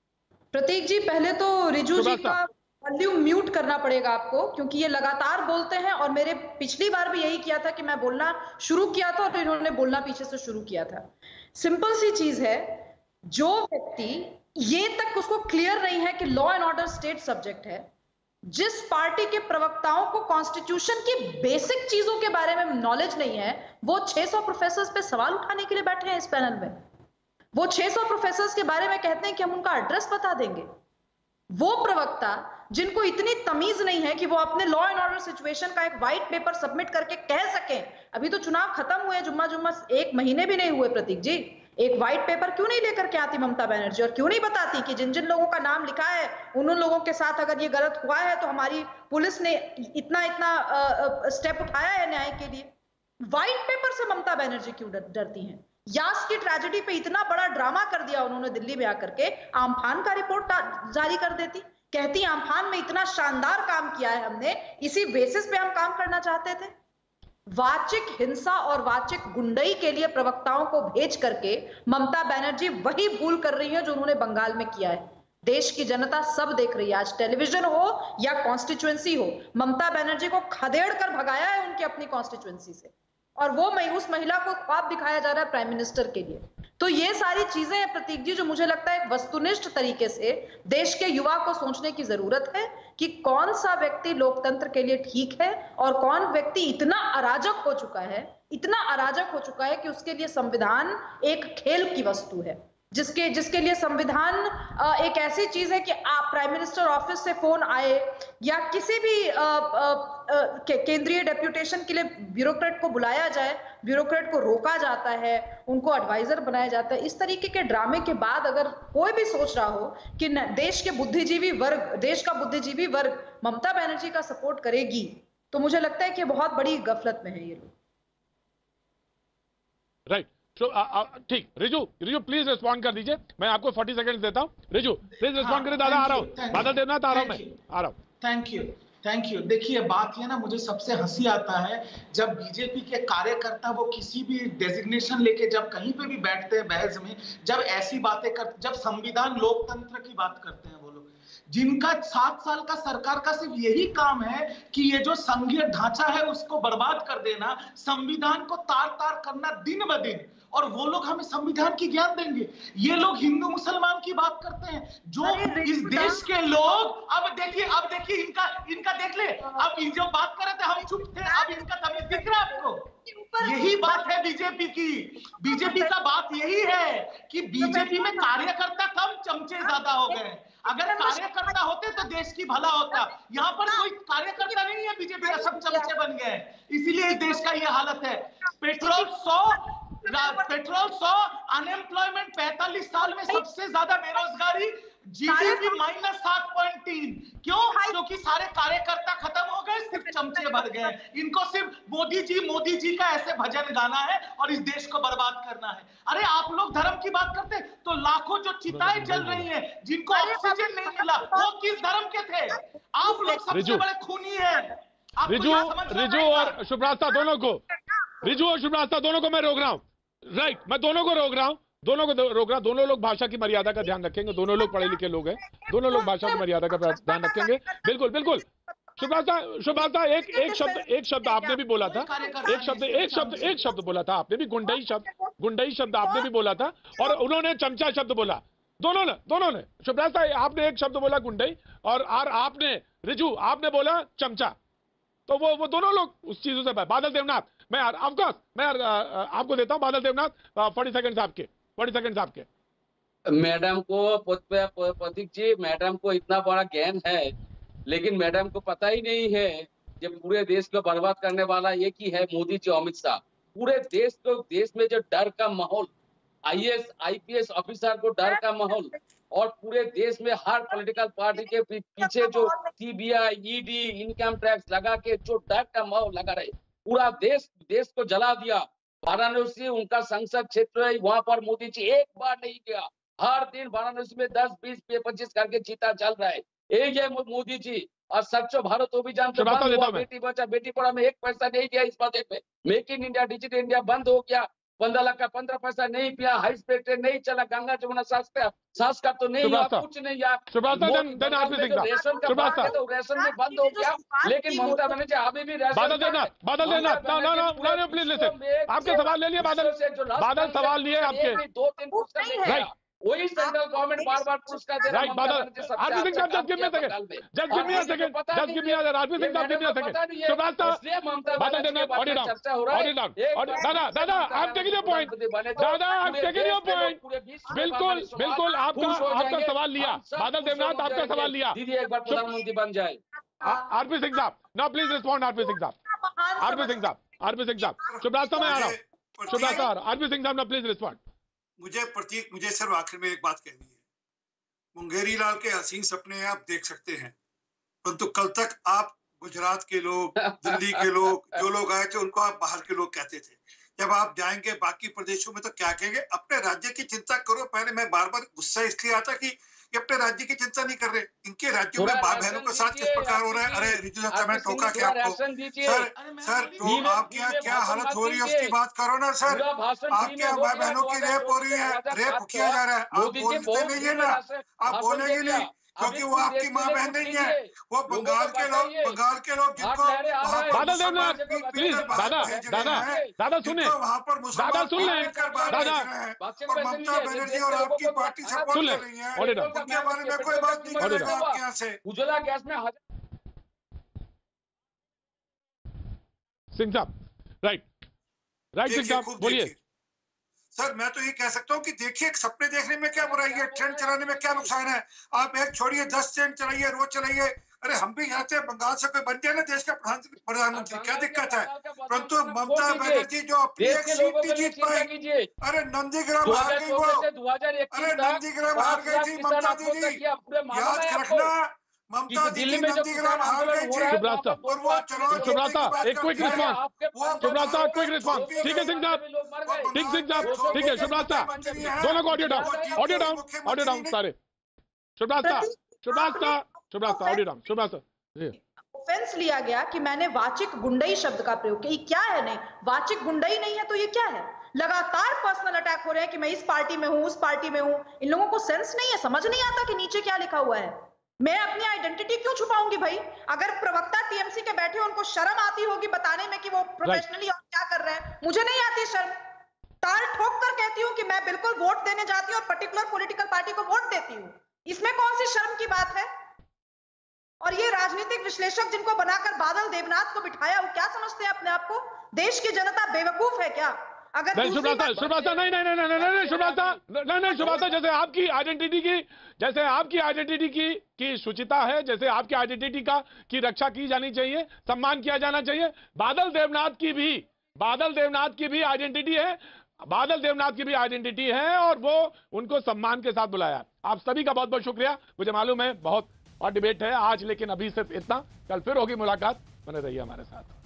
प्रतीक जी, पहले तो रिजू जी का वॉल्यूम म्यूट करना पड़ेगा आपको, क्योंकि ये लगातार बोलते हैं और मेरे पिछली बार भी यही किया था कि मैं बोलना शुरू किया था और इन्होंने बोलना पीछे से शुरू किया था। सिंपल सी चीज है, जो व्यक्ति ये तक उसको क्लियर नहीं है कि law and order state subject है, जिस पार्टी के प्रवक्ताओं को कॉन्स्टिट्यूशन की बेसिक चीजों के बारे में नॉलेज नहीं है, वो छह सौ प्रोफेसर्स पे सवाल उठाने के लिए बैठे हैं इस पैनल में। वो छह सौ प्रोफेसर्स के बारे में कहते हैं कि हम उनका एड्रेस बता देंगे। वो प्रवक्ता जिनको इतनी तमीज नहीं है कि वो अपने लॉ एंड ऑर्डर सिचुएशन का एक व्हाइट पेपर सबमिट करके कह सकें, अभी तो चुनाव खत्म हुए, जुम्मा जुम्मा एक महीने भी नहीं हुए प्रतीक जी, एक व्हाइट पेपर क्यों नहीं लेकर के आती ममता बनर्जी और क्यों नहीं बताती कि जिन जिन लोगों का नाम लिखा है उन उन लोगों के साथ अगर ये गलत हुआ है तो हमारी पुलिस ने इतना इतना स्टेप उठाया है न्याय के लिए। व्हाइट पेपर से ममता बनर्जी क्यों डर, डरती हैं? यास की ट्रेजेडी पे इतना बड़ा ड्रामा कर दिया उन्होंने दिल्ली में आकर के, आम्फान का रिपोर्ट जारी कर देती, कहती आम्फान में इतना शानदार काम किया है हमने, इसी बेसिस पे हम काम करना चाहते थे। वाचिक हिंसा और वाचिक गुंडई के लिए प्रवक्ताओं को भेज करके ममता बनर्जी वही भूल कर रही है जो उन्होंने बंगाल में किया है। देश की जनता सब देख रही है, आज टेलीविजन हो या कॉन्स्टिट्यूएंसी हो, ममता बनर्जी को खदेड़ कर भगाया है उनकी अपनी कॉन्स्टिट्यूएंसी से, और वो उस महिला को ख्वाब दिखाया जा रहा है प्राइम मिनिस्टर के लिए। तो ये सारी चीजें हैं प्रतीक जी, जो मुझे लगता है एक वस्तुनिष्ठ तरीके से देश के युवा को सोचने की जरूरत है कि कौन सा व्यक्ति लोकतंत्र के लिए ठीक है और कौन व्यक्ति इतना अराजक हो चुका है, इतना अराजक हो चुका है कि उसके लिए संविधान एक खेल की वस्तु है, जिसके जिसके लिए संविधान एक ऐसी चीज है कि आप प्राइम मिनिस्टर ऑफिस से फोन आए या किसी भी केंद्रीय डेप्यूटेशन के लिए ब्यूरोक्रेट को बुलाया जाए, ब्यूरोक्रेट को रोका जाता है, उनको एडवाइजर बनाया जाता है। इस तरीके के ड्रामे के बाद अगर कोई भी सोच रहा हो कि देश के बुद्धिजीवी वर्ग, देश का बुद्धिजीवी वर्ग ममता बनर्जी का सपोर्ट करेगी, तो मुझे लगता है कि बहुत बड़ी गफलत में है ये लोग। राइट, ठीक। रिजू, रिजू प्लीज रिस्पॉन्ड कर दीजिए, मैं आपको चालीस सेकंड देता हूं। रिजू प्लीज रिस्पॉन्ड करें। दादा आ रहा हूं, बादल देवनाथ आ रहा हूं, मैं आ रहा हूं। Thank you, thank you. देखिए बात ये ना, मुझे सबसे हंसी आता है जब बीजेपी के कार्यकर्ता वो किसी भी डेजिग्नेशन लेके जब कहीं पे भी बैठते हैं बहस में, जब ऐसी बातें कर, जब संविधान लोकतंत्र की बात करते हैं, वो लोग जिनका सात साल का सरकार का सिर्फ यही काम है कि ये जो संघीय ढांचा है उसको बर्बाद कर देना, संविधान को तार तार करना दिन ब दिन, और वो लोग हमें संविधान की ज्ञान देंगे। ये लोग हिंदू मुसलमान की बात करते हैं, जो इस देश के लोग, अब देखिए अब देखिए इनका इनका देख ले, अब ये जो बात कर रहे थे हम चुप थे, अब इनका तमीज दिख रहा है आपको? यही बात है बीजेपी की। बीजेपी का बात यही है कि बीजेपी में कार्यकर्ता कम, चमचे ज्यादा हो गए। अगर कार्यकर्ता होते तो देश की भला होता। यहाँ पर कोई कार्यकर्ता नहीं है बीजेपी का, सब चमचे बन गए, इसीलिए इस देश का ये हालत है। पेट्रोल सौ पेट्रोल सौ अनएम्प्लॉयमेंट पैंतालीस साल में सबसे ज्यादा बेरोजगारी, जीडीपी माइनस सात पॉइंट तीन। क्यों? क्योंकि सारे कार्यकर्ता खत्म हो गए, सिर्फ चमचे भर गए। इनको सिर्फ मोदी जी मोदी जी का ऐसे भजन गाना है और इस देश को बर्बाद करना है। अरे आप लोग धर्म की बात करते तो लाखों जो चिताएं जल रही हैं, जिनको ऑक्सीजन नहीं मिला, वो किस धर्म के थे? आप लोग सबसे बड़े खूनी है। रिजू रिजू और शुभ्रास्ता दोनों को, रिजू और शुभ्रास्ता दोनों को मैं रोक रहा हूँ। राइट, मैं दोनों को रोक रहा हूँ, दोनों को रोक रहा हूँ। दोनों लोग भाषा की मर्यादा का ध्यान रखेंगे, दोनों लोग पढ़े लिखे लोग हैं, दोनों लोग भाषा की मर्यादा का ध्यान रखेंगे। बिल्कुल बिल्कुल। शुभ्रास्ता शुभ्रास्ता एक एक शब्द एक शब्द आपने भी बोला था, एक शब्द एक शब्द एक शब्द बोला था आपने भी, गुंडई शब्द गुंडई शब्द आपने भी बोला था, और उन्होंने चमचा शब्द बोला, दोनों ने दोनों ने शुभ्रास्ता आपने एक शब्द बोला गुंडई, और आर आपने रिजू आपने बोला चमचा, तो वो वो दोनों लोग उस चीजों से। बादल देवनाथ, मैं ऑफ कोर्स मैं आपको देता हूं बादल देवनाथ, चालीस सेकंड आपके चालीस सेकंड आपके। मैडम को प्रतीक जी, मैडम को इतना बड़ा ज्ञान है, लेकिन मैडम को पता ही नहीं है जब पूरे देश को बर्बाद करने वाला एक ही है, मोदी जी, अमित शाह। पूरे देश को, देश में जो डर का माहौल, आईएएस आईपीएस ऑफिसर को डर का माहौल, और पूरे देश में हर पॉलिटिकल पार्टी के पीछे जो सीबीआई, ईडी, इनकम टैक्स लगा के जो डर का माहौल लगा रहे, पूरा देश देश को जला दिया। वाराणसी उनका संसद क्षेत्र है, वहां पर मोदी जी एक बार नहीं गया। हर दिन वाराणसी में दस बीस पच्चीस करके चीता चल रहा है, एक है मोदी जी। और स्वच्छ भारत अभियान तो बंद हुआ, बेटी बचा बेटी पढ़ा में एक पैसा नहीं दिया इस बजट में, make in India, digital India बंद हो गया, पंद्रह लाख का पंद्रह पैसा नहीं पिया, हाई स्पीड ट्रेन नहीं चला, गंगा जमुना सास का सास का तो नहीं हुआ, कुछ नहीं यार। रेशन का बात है तो रेशन भी बंद हो गया, लेकिन ममता बनर्जी अभी भी बादल देना बादल देना ना ना ना ना प्लीज लिसन, आपके सवाल ले लिए बादल बादल सवाल लिए आपके दो तीन पुरस्कार, वही सेंट्रल गवर्नमेंट बार बार पुरस्कार दे रहा है। राइट बादल आरपी सिंह साहब just give me a second just give me a second just give me a RP Singh साहब give me a second Shivraj साहब बादल देना ऑडियो डाउन ऑडियो डाउन दादा दादा I am taking your point दादा I am taking your point बिल्कुल बिल्कुल आपका आपका सवाल लिया बादल देवनाथ आपका सवाल लिया। दीदी एक बार प्रधानमंत्री बन जाए। आरपी सिंह साहब now please respond RP Singh साहब आरपी सिंह साहब आरपी सिंह साहब शिवराज साहब मैं आ रहा हूँ शिवराज साहब आरपी सिंह साहब ना प्लीज रिस्पॉन्ड। मुझे प्रतीक मुझे सिर्फ आखिर में एक बात कहनी है, मुंगेरी लाल के हसीन सपने आप देख सकते हैं, परंतु कल तक आप गुजरात के लोग, दिल्ली के लोग, जो लोग आए थे उनको आप बाहर के लोग कहते थे। जब आप जाएंगे बाकी प्रदेशों में तो क्या कहेंगे? अपने राज्य की चिंता करो। पहले मैं बार बार गुस्सा इसलिए आता कि ये अपने राज्य की चिंता नहीं कर रहे, इनके राज्यों में माँ बहनों के साथ किस प्रकार हो रहा है। अरे रिजु साहब मैंने टोका क्या आपको? सर सर तो आपके यहाँ क्या हालत हो रही है उसकी बात करो ना सर। आपके यहाँ माँ बहनों की रेप हो रही है, रेप किया जा रहा है, आप बोलते नहीं है ना, आप बोलेंगे नहीं क्योंकि वो आपकी माँ बहन नहीं है, वो बंगाल के लोग बंगाल के लोग जिनको बादल देवनाथ प्लीज दादा दादा दादा सुने वहाँ पर दादा सुन ले दादा और ममता बनर्जी और आपकी पार्टी सपोर्ट कर रही है, उनके बारे में कोई बात नहीं करेगा आपके यहाँ से। उज्ज्वला गैस में सिंह साहब राइट राइट सिंह साहब बोलिए। सर मैं तो ये कह सकता हूँ कि देखिए सपने देखने में क्या बुराई है, ट्रेन चलाने में क्या नुकसान है। आप एक छोड़िए दस ट्रेन चलाइए, रोज चलाइए। अरे हम भी यहाँ से बंगाल से कोई बन जाए ना देश का प्रधानमंत्री, क्या दिक्कत है? परंतु ममता बनर्जी जो अपनी एक सीट नहीं जीत पाई, अरे नंदीग्राम हार गई वो, अरे नंदीग्राम हार गई थी ममता दीदी, याद रखना ममता दीदी नंदीग्राम हार गई थी। और वो चुनाव एक क्विक रिस्पॉन्स शिवराज साहब क्विक रिस्पॉन्स ठीक है सिंह साहब ठीक सिंह साहब ठीक है शिवराज साहब दोनों को audio down audio down audio down सारे शिवराज साहब शिवराज साहब शिवराज साहब ऑडियो डाउन शिवराज साहब। ऑफेंस लिया गया कि मैंने वाचिक गुंडई शब्द का प्रयोग किया, क्या है? नहीं वाचिक गुंडई नहीं है तो ये क्या है? लगातार पर्सनल अटैक हो रहे हैं कि मैं इस पार्टी में हूं उस पार्टी में हूं। इन लोगों को सेंस नहीं है, समझ नहीं आता कि नीचे क्या लिखा हुआ है। मैं अपनी आइडेंटिटी क्यों छुपाऊंगी भाई? अगर प्रवक्ता टीएमसी के बैठे उनको शर्म आती होगी बताने में कि वो प्रोफेशनली और क्या कर रहे हैं, मुझे नहीं आती शर्म। ताल ठोक कर कहती हूँ कि मैं बिल्कुल वोट देने जाती हूँ और पर्टिकुलर पॉलिटिकल पार्टी को वोट देती हूँ, इसमें कौन सी शर्म की बात है? और ये राजनीतिक विश्लेषक जिनको बनाकर बादल देवनाथ को बिठाया, वो क्या समझते हैं अपने आप को? देश की जनता बेवकूफ है क्या? अगर नहीं शुभ्राता शुभ्राता नहीं नहीं नहीं नहीं नहीं शुभ्राता नहीं नहीं शुभ्राता जैसे आपकी आइडेंटिटी की जैसे आपकी आइडेंटिटी की की शुचिता है, जैसे आपकी आइडेंटिटी का की रक्षा की जानी चाहिए, सम्मान किया जाना चाहिए, बादल देवनाथ की भी बादल देवनाथ की भी आइडेंटिटी है बादल देवनाथ की भी आइडेंटिटी है और वो उनको सम्मान के साथ बुलाया। आप सभी का बहुत बहुत शुक्रिया। मुझे मालूम है बहुत और डिबेट है आज, लेकिन अभी सिर्फ इतना, कल फिर होगी मुलाकात, बने रहिए हमारे साथ।